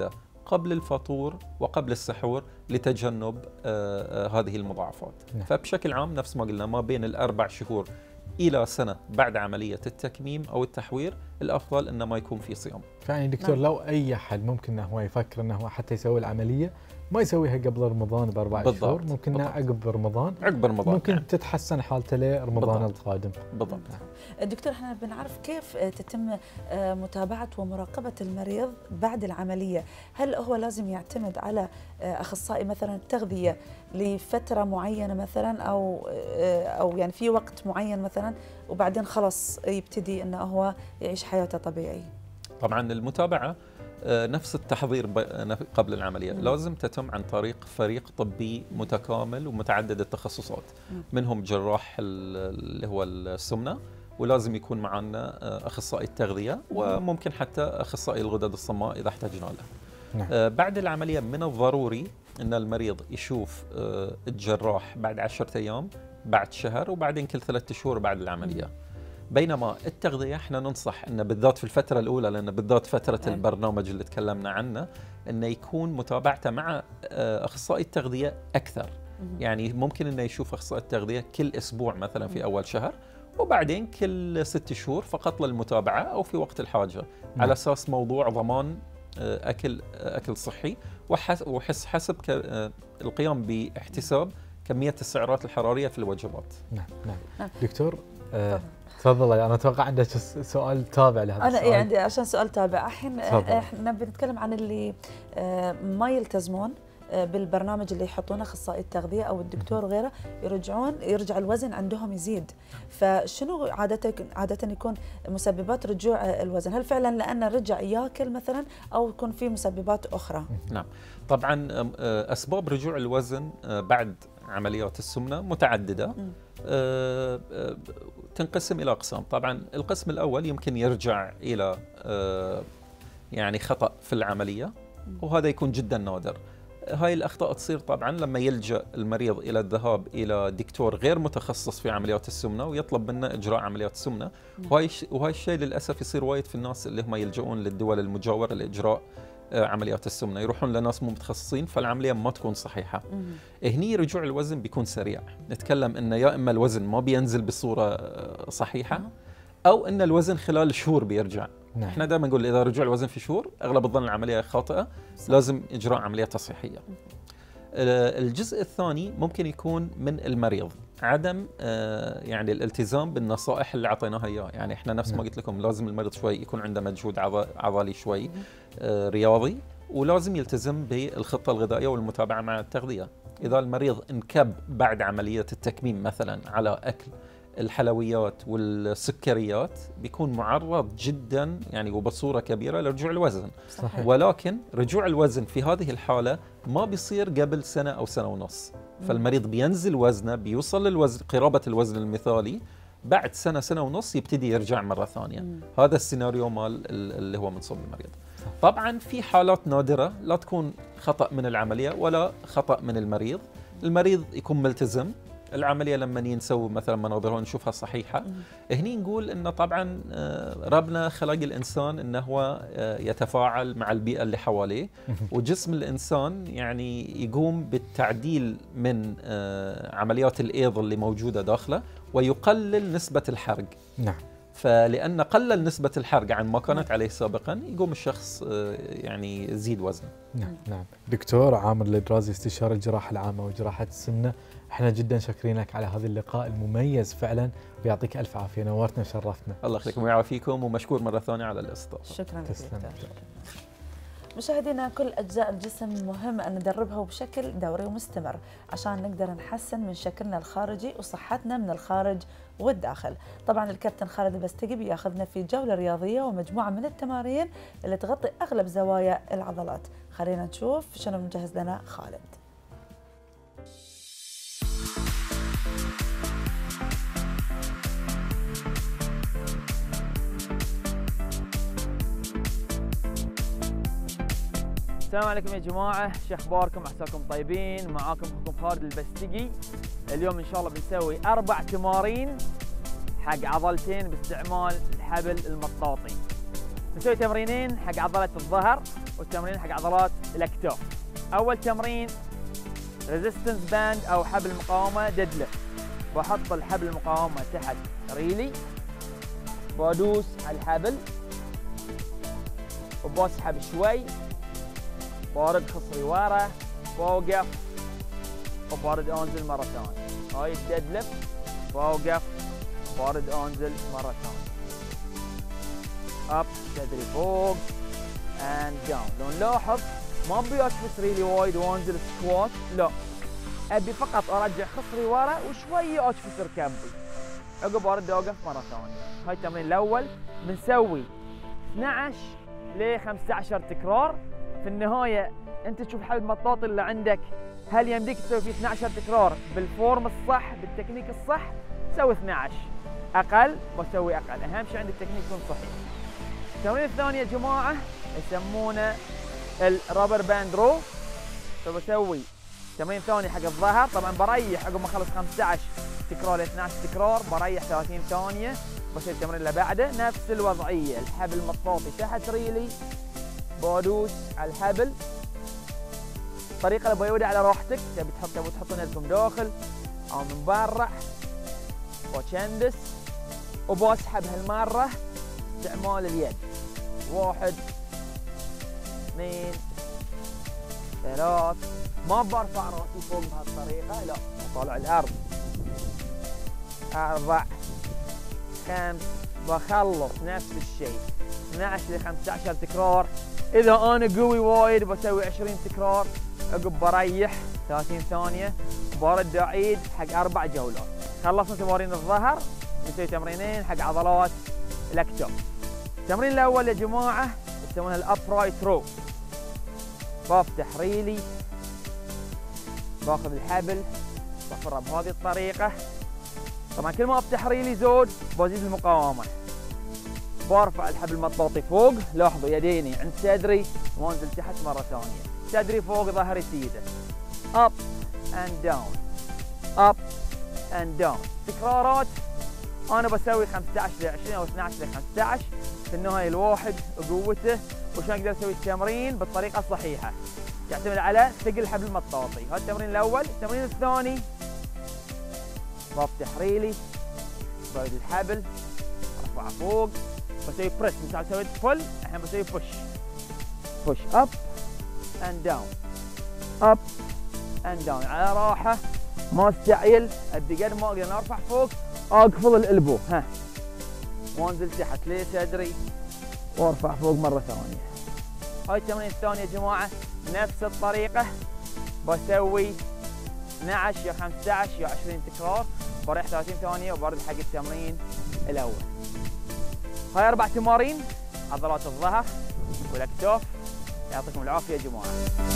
قبل الفطور وقبل السحور لتجنب هذه المضاعفات. فبشكل عام نفس ما قلنا ما بين ال4 شهور إلى سنة بعد عملية التكميم أو التحوير الأفضل أنه ما يكون في صيام. يعني دكتور لو أي أحد ممكن أنه هو يفكر أنه هو حتى يسوي العملية ما يسويها قبل رمضان ب4 شهور، ممكن عقب رمضان ممكن تتحسن حالته لرمضان القادم. بالضبط. دكتور احنا بنعرف كيف تتم متابعة ومراقبة المريض بعد العملية؟ هل هو لازم يعتمد على أخصائي مثلا تغذية لفترة معينة مثلا أو يعني في وقت معين مثلا وبعدين خلص يبتدي أنه هو يعيش حياته طبيعي؟ طبعا المتابعة نفس التحضير قبل العملية لازم تتم عن طريق فريق طبي متكامل ومتعدد التخصصات، منهم جراح اللي هو السمنة، ولازم يكون معنا أخصائي التغذية، وممكن حتى أخصائي الغدد الصماء إذا احتاجنا له. بعد العملية من الضروري أن المريض يشوف الجراح بعد 10 أيام، بعد شهر، وبعدين كل 3 شهور بعد العملية. بينما التغذية احنا ننصح انه بالذات في الفترة الأولى، لأن بالذات فترة البرنامج اللي تكلمنا عنه، انه يكون متابعته مع أخصائي التغذية أكثر. يعني ممكن انه يشوف أخصائي التغذية كل أسبوع مثلا في أول شهر، وبعدين كل 6 شهور فقط للمتابعة أو في وقت الحاجة، على أساس موضوع ضمان أكل صحي وحسب القيام باحتساب كمية السعرات الحرارية في الوجبات. نعم. دكتور تفضلي، انا اتوقع عندك سؤال تابع لهذا السؤال. انا عندي عشان سؤال تابع. احنا بنتكلم عن اللي ما يلتزمون بالبرنامج اللي يحطونه اخصائي التغذيه او الدكتور وغيره، يرجع الوزن عندهم يزيد. فشنو عاده يكون مسببات رجوع الوزن؟ هل فعلا لانه رجع ياكل مثلا او يكون في مسببات اخرى؟ نعم طبعا اسباب رجوع الوزن بعد عمليات السمنه متعدده. تنقسم إلى أقسام. طبعا القسم الأول يمكن يرجع إلى يعني خطأ في العملية، وهذا يكون جدا نادر. هاي الأخطاء تصير طبعا لما يلجأ المريض إلى الذهاب إلى دكتور غير متخصص في عمليات السمنة ويطلب منه إجراء عمليات السمنة، وهاي الشيء للأسف يصير وايد في الناس اللي هم يلجؤون للدول المجاورة لإجراء عمليات السمنة، يروحون لناس مو متخصصين فالعملية ما تكون صحيحة. هني رجوع الوزن بيكون سريع. نتكلم إنه يا إما الوزن ما بينزل بصورة صحيحة أو إن الوزن خلال شهور بيرجع. احنا دائما نقول إذا رجوع الوزن في شهور أغلب الظن العملية خاطئة، لازم إجراء عملية تصحيحية. الجزء الثاني ممكن يكون من المريض عدم يعني الالتزام بالنصائح اللي اعطيناها اياه. يعني احنا نفس ما قلت لكم لازم المريض شوي يكون عنده مجهود عضلي شوي رياضي، ولازم يلتزم بالخطه الغذائيه والمتابعه مع التغذيه. اذا المريض انكب بعد عمليه التكميم مثلا على اكل الحلويات والسكريات بيكون معرض جدا يعني وبصوره كبيره لرجوع الوزن. صحيح. ولكن رجوع الوزن في هذه الحاله ما بيصير قبل سنه او سنه ونص، فالمريض بينزل وزنه بيوصل للوزن قرابه الوزن المثالي، بعد سنه ونص يبتدي يرجع مره ثانيه. هذا السيناريو مال اللي هو منصوب المريض. طبعا في حالات نادره لا تكون خطا من العمليه ولا خطا من المريض، المريض يكون ملتزم، العملية لما نسوي مثلا مناظر نشوفها صحيحة. هني نقول إنه طبعا ربنا خلق الإنسان إنه هو يتفاعل مع البيئة اللي حواليه، وجسم الإنسان يعني يقوم بالتعديل من عمليات الإيض اللي موجودة داخله ويقلل نسبة الحرق. نعم. فلأن قلل نسبة الحرق عن ما كانت عليه سابقا يقوم الشخص يعني يزيد وزنه. نعم. دكتور عامر الدرازي استشاري الجراحة العامة وجراحة السمنة، احنا جدا شاكرينك على هذا اللقاء المميز فعلا، ويعطيك الف عافيه، نورتنا وشرفتنا. الله يخليكم ويعافيكم، ومشكور مره ثانيه على الاستضافه. شكرا لك. مشاهدينا، كل اجزاء الجسم مهم ان ندربها بشكل دوري ومستمر عشان نقدر نحسن من شكلنا الخارجي وصحتنا من الخارج والداخل. طبعا الكابتن خالد البستقي بياخذنا في جوله رياضيه ومجموعه من التمارين اللي تغطي اغلب زوايا العضلات. خلينا نشوف شنو مجهز لنا خالد. السلام عليكم يا جماعة، شو اخباركم؟ عساكم طيبين. معاكم اخوكم خالد البستقي. اليوم ان شاء الله بنسوي 4 تمارين حق عضلتين باستعمال الحبل المطاطي. بنسوي تمرينين حق عضلة الظهر والتمرين حق عضلات الاكتاف. اول تمرين ريزيستنس باند او حبل مقاومه ديد ليفت. بحط الحبل المقاومه تحت ريلي، وادوس على الحبل وبسحب شوي، بارد خصري ورا، بوقف وبارد انزل مره ثانيه. هاي الديد ليفت، بوقف بارد انزل مره ثانيه. اب صدري فوق اند داون. لو نلاحظ ما ابي اتفس ريلي وايد وانزل سكوات، لا ابي فقط ارجع خصري ورا وشويه اتفس ركبي، عقب ارد اوقف مره ثانيه. هاي التمرين الاول بنسوي 12 ل 15 تكرار. في النهايه انت تشوف حبل المطاط اللي عندك، هل يمديك تسوي فيه 12 تكرار بالفورم الصح بالتكنيك الصح؟ سوي 12، اقل بسوي اقل، اهم شيء عندك التكنيك يكون صحيح. التمرين الثاني يا جماعه يسمونه الرابر باند رو. فبسوي تمرين ثاني حق الظهر، طبعا بريح عقب ما اخلص 15 تكرار ل 12 تكرار، بريح 30 ثانيه، بسوي التمرين اللي بعده نفس الوضعيه، الحبل المطاطي تحت ريلي، بدوس على الحبل. الطريقه اللي بيودع على راحتك، تبي تحطون يدكم داخل او من برا، وتشندس وبسحب هالمره استعمال اليد. 1 2 3، ما برفع راسي فوق بهالطريقه، لا بطالع الارض. 4 5 بخلص نفس الشيء 12 ل 15 تكرار. اذا انا قوي وايد بسوي 20 تكرار، عقب بريح 30 ثانيه وبرد اعيد حق 4 جولات. خلصنا تمارين الظهر، نسوي تمرينين حق عضلات الاكتاف. التمرين الاول يا جماعه يسمونه الابرايت رو. بفتح ريلي، باخذ الحبل بفره بهذه الطريقه. طبعا كل ما افتح ريلي زود بزيد المقاومه. برفع الحبل المطاطي فوق، لاحظوا يديني عند صدري وانزل تحت مره ثانيه، صدري فوق ظهري سيده. اب اند داون، اب اند داون. تكرارات انا بسوي 15 ل 20 او 12 ل 15. في النهايه الواحد وقوته وشلون اقدر اسوي التمرين بالطريقه الصحيحه، يعتمد على ثقل الحبل المطاطي. هذا التمرين الاول. التمرين الثاني بفتح ريلي، برد الحبل، ارفعه فوق، بسوي بريس. مثل سويت فل، الحين بسوي بوش. بوش اب اند داون، اب اند داون على راحه، ما استعجل. ابي قد ما اقدر ارفع فوق، اقفل الالبو ها، وانزل تحت لي صدري وارفع فوق مره ثانيه. هاي التمرين الثاني يا جماعه نفس الطريقه، بسوي 12 يا 15 يا 20 تكرار، بريح 30 ثانيه وبرد حق التمرين الاول. هاي 4 تمارين عضلات الظهر والاكتاف. يعطيكم العافيه يا جماعه.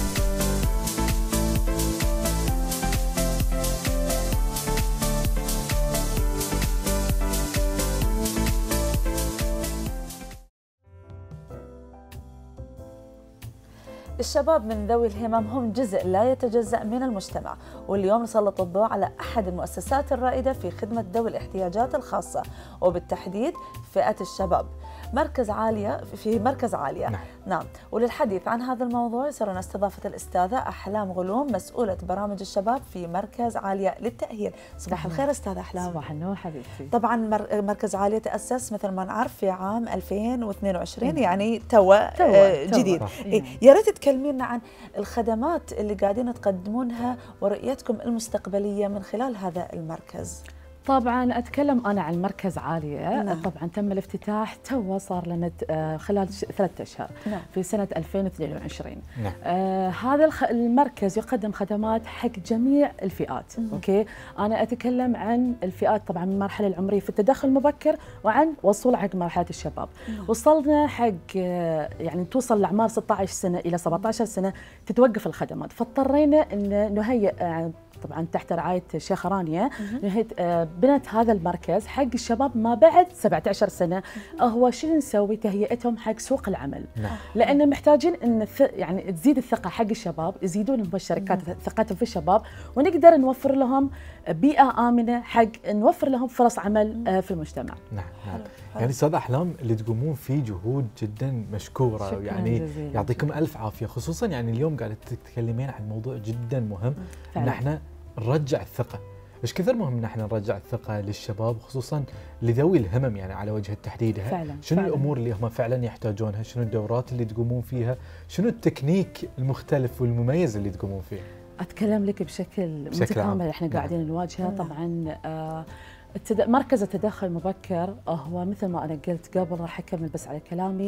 الشباب من ذوي الهمم هم جزء لا يتجزأ من المجتمع، واليوم نسلط الضوء على أحد المؤسسات الرائدة في خدمة ذوي الاحتياجات الخاصة، وبالتحديد فئة الشباب. مركز عالية. نعم. وللحديث عن هذا الموضوع يسرنا استضافة الأستاذة أحلام غلوم، مسؤولة برامج الشباب في مركز عالية للتأهيل. صباح الخير أستاذة أحلام. صباح النور حبيبتي. طبعا مركز عالية تأسس مثل ما نعرف في عام 2022، يعني توا جديد. يا ريت تكلمينا عن الخدمات اللي قاعدين تقدمونها ورؤيتكم المستقبلية من خلال هذا المركز. طبعا اتكلم انا عن مركز عاليه. طبعا تم الافتتاح تو صار لنا خلال 3 اشهر في سنه 2022. هذا المركز يقدم خدمات حق جميع الفئات. اوكي، انا اتكلم عن الفئات طبعا من المرحله العمريه في التدخل المبكر وعن وصول حق مرحله الشباب. وصلنا حق يعني توصل لاعمار 16 سنه الى 17 سنه تتوقف الخدمات، فاضطرينا ان نهيئ طبعا تحت رعايه الشيخه رانيا بنت هذا المركز حق الشباب ما بعد 17 سنه. هو شنو نسوي؟ تهيئتهم حق سوق العمل. لان محتاجين ان يعني تزيد الثقه حق الشباب، يزيدون هم الشركات ثقتهم في الشباب، ونقدر نوفر لهم بيئه امنه حق نوفر لهم فرص عمل في المجتمع. نعم. يعني استاذ احلام اللي تقومون فيه جهود جدا مشكوره، يعني يعطيكم الف عافيه، خصوصا يعني اليوم قاعده تتكلمين عن موضوع جدا مهم ان احنا نرجع الثقه. ايش كثر مهم ان احنا نرجع الثقه للشباب، خصوصا لذوي الهمم يعني على وجه التحديد. شنو الامور اللي هم فعلا يحتاجونها؟ شنو الدورات اللي تقومون فيها؟ شنو التكنيك المختلف والمميز اللي تقومون فيه؟ اتكلم لك بشكل متكامل. احنا قاعدين نواجهه طبعا. مركز التدخل المبكر هو مثل ما أنا قلت قبل، راح أكمل بس على كلامي،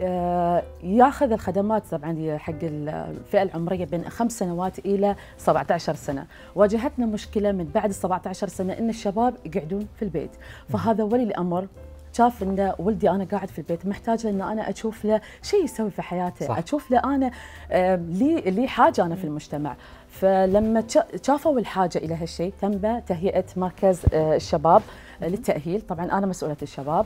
ياخذ الخدمات طبعا حق الفئة العمرية بين 5 سنوات إلى 17 سنة. واجهتنا مشكلة من بعد 17 سنة إن الشباب يقعدون في البيت، فهذا ولي الأمر شاف ان ولدي انا قاعد في البيت محتاج ان انا اشوف له شيء يسوي في حياته، صح. اشوف له انا لي حاجه انا في المجتمع. فلما شافوا الحاجه الى هالشيء تم تهيئه مركز الشباب للتاهيل. طبعا انا مسؤوله الشباب.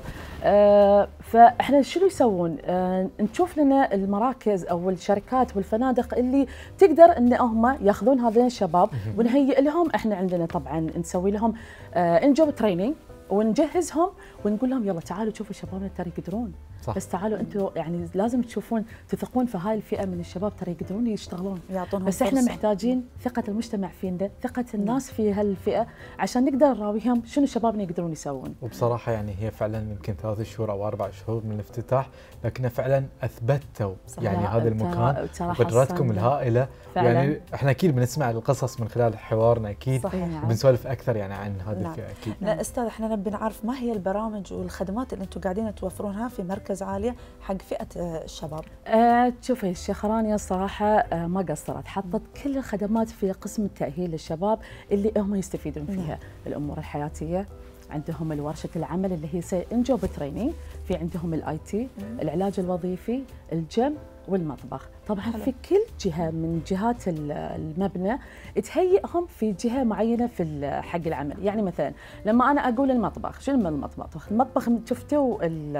فاحنا شنو يسوون؟ نشوف لنا المراكز او الشركات والفنادق اللي تقدر ان هم ياخذون هذين الشباب ونهيئ لهم. احنا عندنا طبعا نسوي لهم انجوب تريننج ونجهزهم ونقول لهم يلا تعالوا شوفوا شبابنا ترى يقدرون، بس تعالوا انتم يعني لازم تشوفون تثقون في هاي الفئه من الشباب ترى يقدرون يشتغلون، يعطونهم بس احنا محتاجين ثقه المجتمع فينا، ثقه الناس في هالفئه عشان نقدر نراويهم شنو شبابنا يقدرون يسوون. وبصراحه يعني هي فعلا يمكن 3 شهور او 4 شهور من الافتتاح، لكن فعلا اثبتوا يعني هذا المكان قدراتكم الهائله فعلا. يعني احنا اكيد بنسمع القصص من خلال حوارنا اكيد بنسولف اكثر يعني عن هذه الفئه اكيد. لا استاذ احنا نبي نعرف ما هي البرامج والخدمات اللي انتم قاعدين توفرونها في مركز عاليه حق فئه الشباب؟ شوفي الشيخه رانيا الصراحه ما قصرت، حطت كل الخدمات في قسم التاهيل للشباب اللي هم يستفيدون فيها. الامور الحياتيه، عندهم الورشه العمل اللي هي انجوب تريننج، في عندهم الاي تي، العلاج الوظيفي، الجيم والمطبخ. طبعا حلو. في كل جهه من جهات المبنى تهيئهم في جهه معينه في حق العمل. يعني مثلا لما انا اقول المطبخ، شنو المطبخ؟ المطبخ شفتوا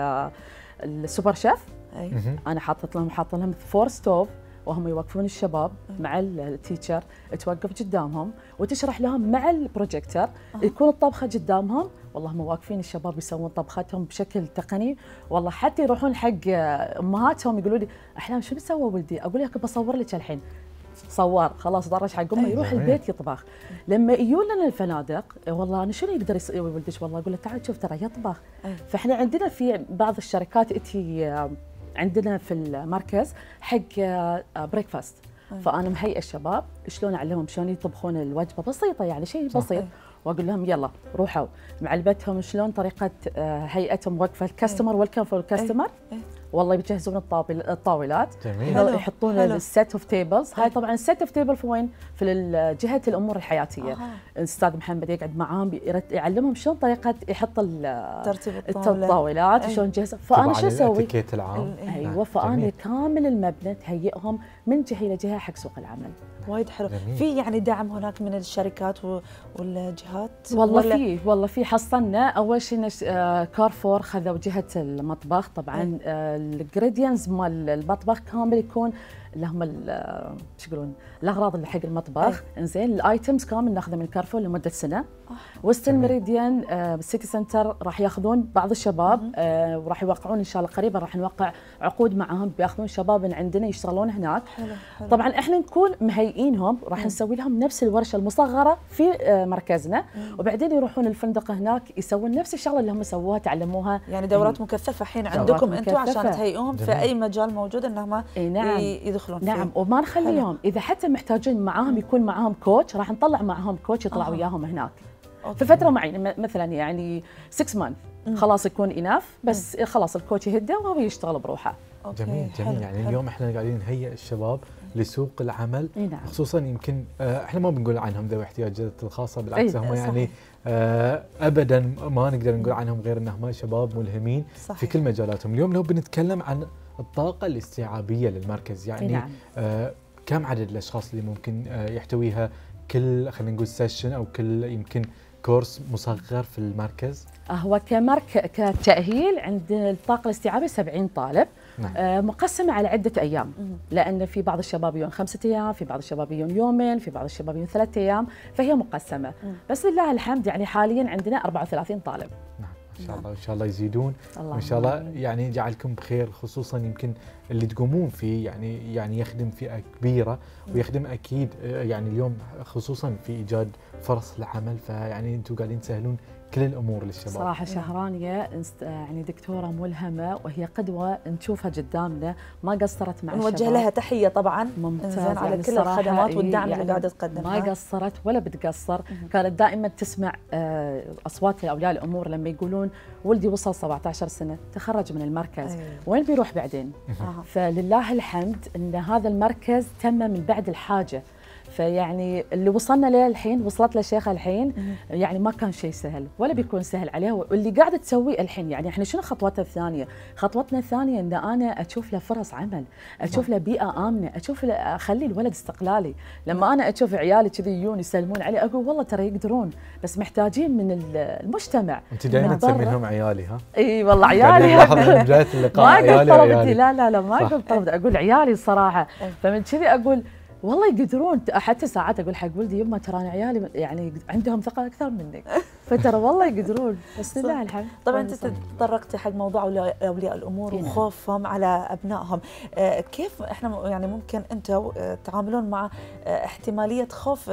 السوبر شيف؟ انا حاطه لهم 4 ستوف وهم يوقفون الشباب مع التيتشر توقف قدامهم وتشرح لهم مع البروجيكتور، يكون الطبخه قدامهم، والله هم واقفين الشباب يسوون طبختهم بشكل تقني. والله حتى يروحون حق امهاتهم يقولوا لي احلام شو بسوى ولدي؟ اقول لك بصور لك الحين. صور خلاص درج حق امه يروح البيت يطبخ. لما يجون لنا الفنادق والله انا شنو يقدر يسوي ولدك؟ والله اقول له تعال شوف ترى يطبخ. فاحنا عندنا في بعض الشركات عندنا في المركز حق بريكفاست، فانا مهيئه الشباب شلون اعلمهم شلون يطبخون الوجبه بسيطه يعني شيء بسيط، واقول لهم يلا روحوا معلبتهم شلون طريقه هيئتهم وقفه الكاستمر ويلكم فور الكاستمر. والله يجهزون الطاولات، يحطون السيت اوف تيبلز. هاي طبعا السيت اوف تيبل في وين؟ في جهه الامور الحياتيه. الاستاذ محمد يقعد معاهم يعلمهم شلون طريقه يحط ترتيب الطاولات وشلون يجهزها. فانا شو اسوي؟ ايوه فانا كامل المبنى تهيئهم من جهه الى جهه حق سوق العمل. وايد حلو. في يعني دعم هناك من الشركات والجهات؟ والله في حصلنا اول شيء كارفور خذوا جهه المطبخ. طبعا الجريدينز مال المطبخ كامل يكون اللي هم شو يقولون الاغراض اللي حق المطبخ. انزين الايتمز كامل ناخذه من كارفور لمده سنه. وستن ميريديان السيتي سنتر راح ياخذون بعض الشباب وراح يوقعون ان شاء الله قريبا راح نوقع عقود معهم بياخذون شباب من عندنا يشتغلون هناك. حلو. طبعا احنا نكون مهيئينهم راح نسوي لهم نفس الورشه المصغره في مركزنا وبعدين يروحون الفندق هناك يسوون نفس الشغله اللي هم سووها تعلموها. يعني دورات مكثفه الحين عندكم انتم عشان تهيئوهم في اي مجال موجود انهم يدخلون فيه. نعم وما نخليهم اذا حتى محتاجين معاهم يكون معاهم كوتش راح نطلع معاهم كوتش يطلع وياهم هناك. في فتره معينه مثلا يعني 6 مانث خلاص يكون اناف بس خلاص الكوتش يهده وهو يشتغل بروحه. جميل يعني اليوم احنا قاعدين نهيئ الشباب لسوق العمل. خصوصا يمكن احنا ما بنقول عنهم ذوي احتياجات الخاصه بالعكس هم يعني ابدا ما نقدر نقول عنهم غير انهم شباب ملهمين في كل مجالاتهم. اليوم لو بنتكلم عن الطاقه الاستيعابيه للمركز يعني كم عدد الاشخاص اللي ممكن يحتويها؟ كل خلينا نقول سيشن او كل يمكن كورس مصغر في المركز؟ هو كتأهيل عند الطاقة الاستيعابي 70 طالب. نعم. مقسمة على عدة أيام، لأن في بعض الشباب يوم 5 أيام، في بعض الشباب يوم يومين، في بعض الشباب يوم 3 أيام، فهي مقسمة. بس لله الحمد يعني حاليا عندنا 34 طالب. نعم. ان شاء الله وان شاء الله يزيدون وان شاء الله يعني يجعلكم بخير، خصوصا يمكن اللي تقومون فيه يعني يخدم فئه كبيره ويخدم اكيد يعني اليوم خصوصا في ايجاد فرص العمل، فيعني انتم قاعدين تسهلون كل الامور للشباب. صراحه شهرانيه يعني دكتوره ملهمه وهي قدوه نشوفها قدامنا، ما قصرت مع الشباب. نوجه لها تحيه طبعا ممتاز على يعني كل الخدمات والدعم يعني اللي قاعده تقدمها. ما قصرت ولا بتقصر. كانت دائما تسمع اصوات اولياء الامور لما يقولون ولدي وصل 17 سنه تخرج من المركز، وين بيروح بعدين؟ فلله الحمد ان هذا المركز تم من بعد الحاجه، فيعني اللي وصلنا له الحين، وصلت له شيخه الحين، يعني ما كان شيء سهل ولا بيكون سهل عليها، واللي قاعده تسويه الحين يعني احنا شنو خطوتنا الثانيه؟ خطوتنا الثانيه ان انا اشوف له فرص عمل، اشوف له بيئه امنه، اشوف له اخلي الولد استقلالي. لما انا اشوف عيالي كذي يجون يسلمون علي اقول والله ترى يقدرون، بس محتاجين من المجتمع. انت دائما تسمينهم عيالي ها؟ اي والله عيالي. من بدايه اللقاء عيالي وعيالي. لا ما اقول طلب، اقول عيالي الصراحه. فمن كذي اقول والله يقدرون. حتى ساعات اقول حق ولدي يما ترى انا عيالي يعني عندهم ثقه اكثر منك، فترى والله يقدرون. بس لله الحمد. طبعا انت تطرقتي حق موضوع اولياء الامور وخوفهم على ابنائهم، كيف احنا يعني ممكن انتم تعاملون مع احتماليه خوف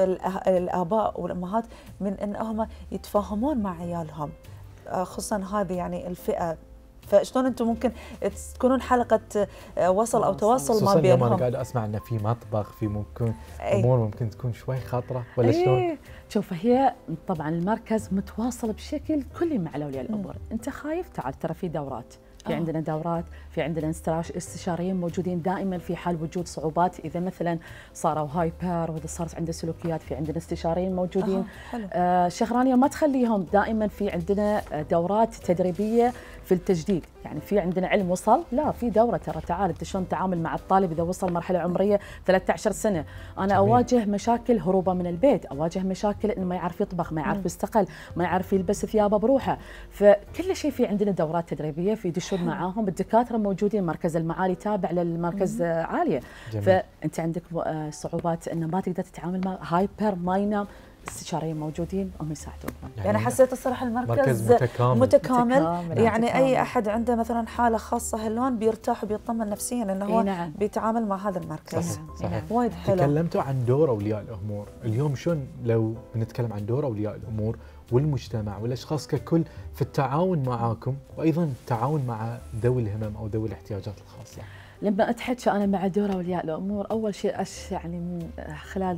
الاباء والامهات من ان هم يتفاهمون مع عيالهم، خصوصا هذه يعني الفئه، فشلون انتم ممكن تكونون حلقه وصل او تواصل ما بينهم؟ انا قاعد اسمع ان في مطبخ، في ممكن امور ممكن تكون شوي خطره ولا شلون؟ شوف هي طبعا المركز متواصل بشكل كلي مع اولياء الامور. انت خايف تعال ترى في دورات، في عندنا دورات، في عندنا استشاريين موجودين دائما في حال وجود صعوبات، اذا مثلا صاروا هايبر واذا صارت عنده سلوكيات في عندنا استشاريين موجودين. شهرانيه ما تخليهم دائما في عندنا دورات تدريبيه في التجديد، يعني في عندنا علم وصل، لا في دوره ترى تعال انت شلون تتعامل مع الطالب اذا وصل مرحله عمريه 13 سنه. انا اواجه مشاكل هروبه من البيت، اواجه مشاكل انه ما يعرف يطبخ، ما يعرف يستقل، ما يعرف يلبس ثيابه بروحه، فكل شيء في عندنا دورات تدريبيه في دشون معاهم. الدكاتره موجودين، مركز المعالي تابع للمركز عاليه. جميل. فانت عندك صعوبات انه ما تقدر تتعامل مع هايبر، ما ينام، استشاريين موجودين هم يساعدون. يعني حسيت الصراحه المركز متكامل يعني اي احد عنده مثلا حاله خاصه هاللون بيرتاح وبيطمن نفسيا انه هو بيتعامل مع هذا المركز. صحيح. وايد حلو. تكلمتوا عن دور اولياء الامور، اليوم شلون لو بنتكلم عن دور اولياء الامور والمجتمع والاشخاص ككل في التعاون معاكم، وايضا التعاون مع ذوي الهمم او ذوي الاحتياجات الخاصه؟ لما اتحكى انا مع دور اولياء الامور، اول شيء يعني من خلال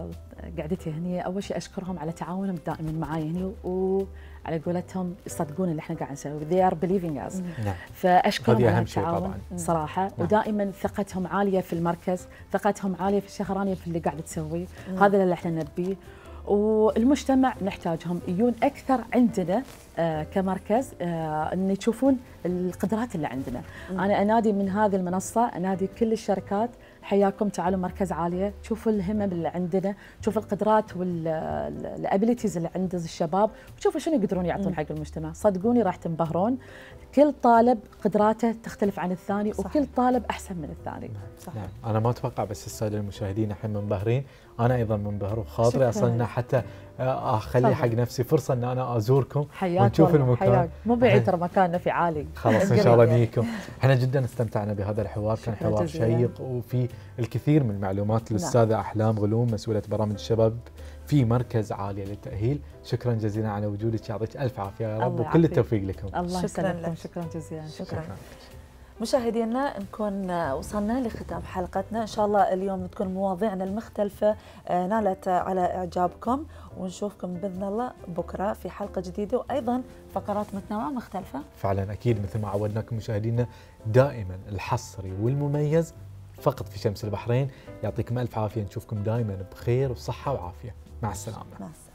قعدتي هنا، اول شيء اشكرهم على تعاونهم دائما معي هنا، وعلى قولتهم يصدقون اللي احنا قاعد نسوي، they are believing us. نعم. فاشكرهم على التعاون صراحه. نعم. ودائما ثقتهم عاليه في المركز، ثقتهم عاليه في الشهرانيه في اللي قاعده تسويه. هذا اللي احنا نبيه. والمجتمع نحتاجهم يجون اكثر عندنا كمركز، ان يشوفون القدرات اللي عندنا. انا انادي من هذه المنصه، انادي كل الشركات حياكم تعالوا مركز عاليه، شوفوا الهمم اللي عندنا، شوفوا القدرات والابيليتيز اللي عند الشباب، وشوفوا شنو يقدرون يعطون حق المجتمع. صدقوني راح تنبهرون. كل طالب قدراته تختلف عن الثاني. صح. وكل طالب احسن من الثاني. صح. نعم. انا ما اتوقع بس الساده المشاهدين الحين منبهرين، انا ايضا منبهر وخاطري اصلا حتى اخلي حق نفسي فرصه ان انا ازوركم ونشوف المكان. حياك. مو بعيد ترى مكاننا في عالي. خلاص ان شاء الله نجيكم. احنا جدا استمتعنا بهذا الحوار، كان حوار شيق وفي الكثير من المعلومات. الاستاذه احلام غلوم مسؤوله برامج الشباب في مركز عاليه للتاهيل، شكرا جزيلا على وجودك، يعطيك الف عافيه يا رب وكل التوفيق لكم. الله يسلمكم. شكرا جزيلا. شكرا. مشاهدينا نكون وصلنا لختام حلقتنا، ان شاء الله اليوم تكون مواضيعنا المختلفه نالت على اعجابكم، ونشوفكم باذن الله بكره في حلقه جديده وايضا فقرات متنوعه مختلفه. فعلا اكيد مثل ما عودناكم مشاهدينا دائما الحصري والمميز فقط في شمس البحرين. يعطيكم الف عافيه، نشوفكم دائما بخير وصحه وعافيه. مع السلامه.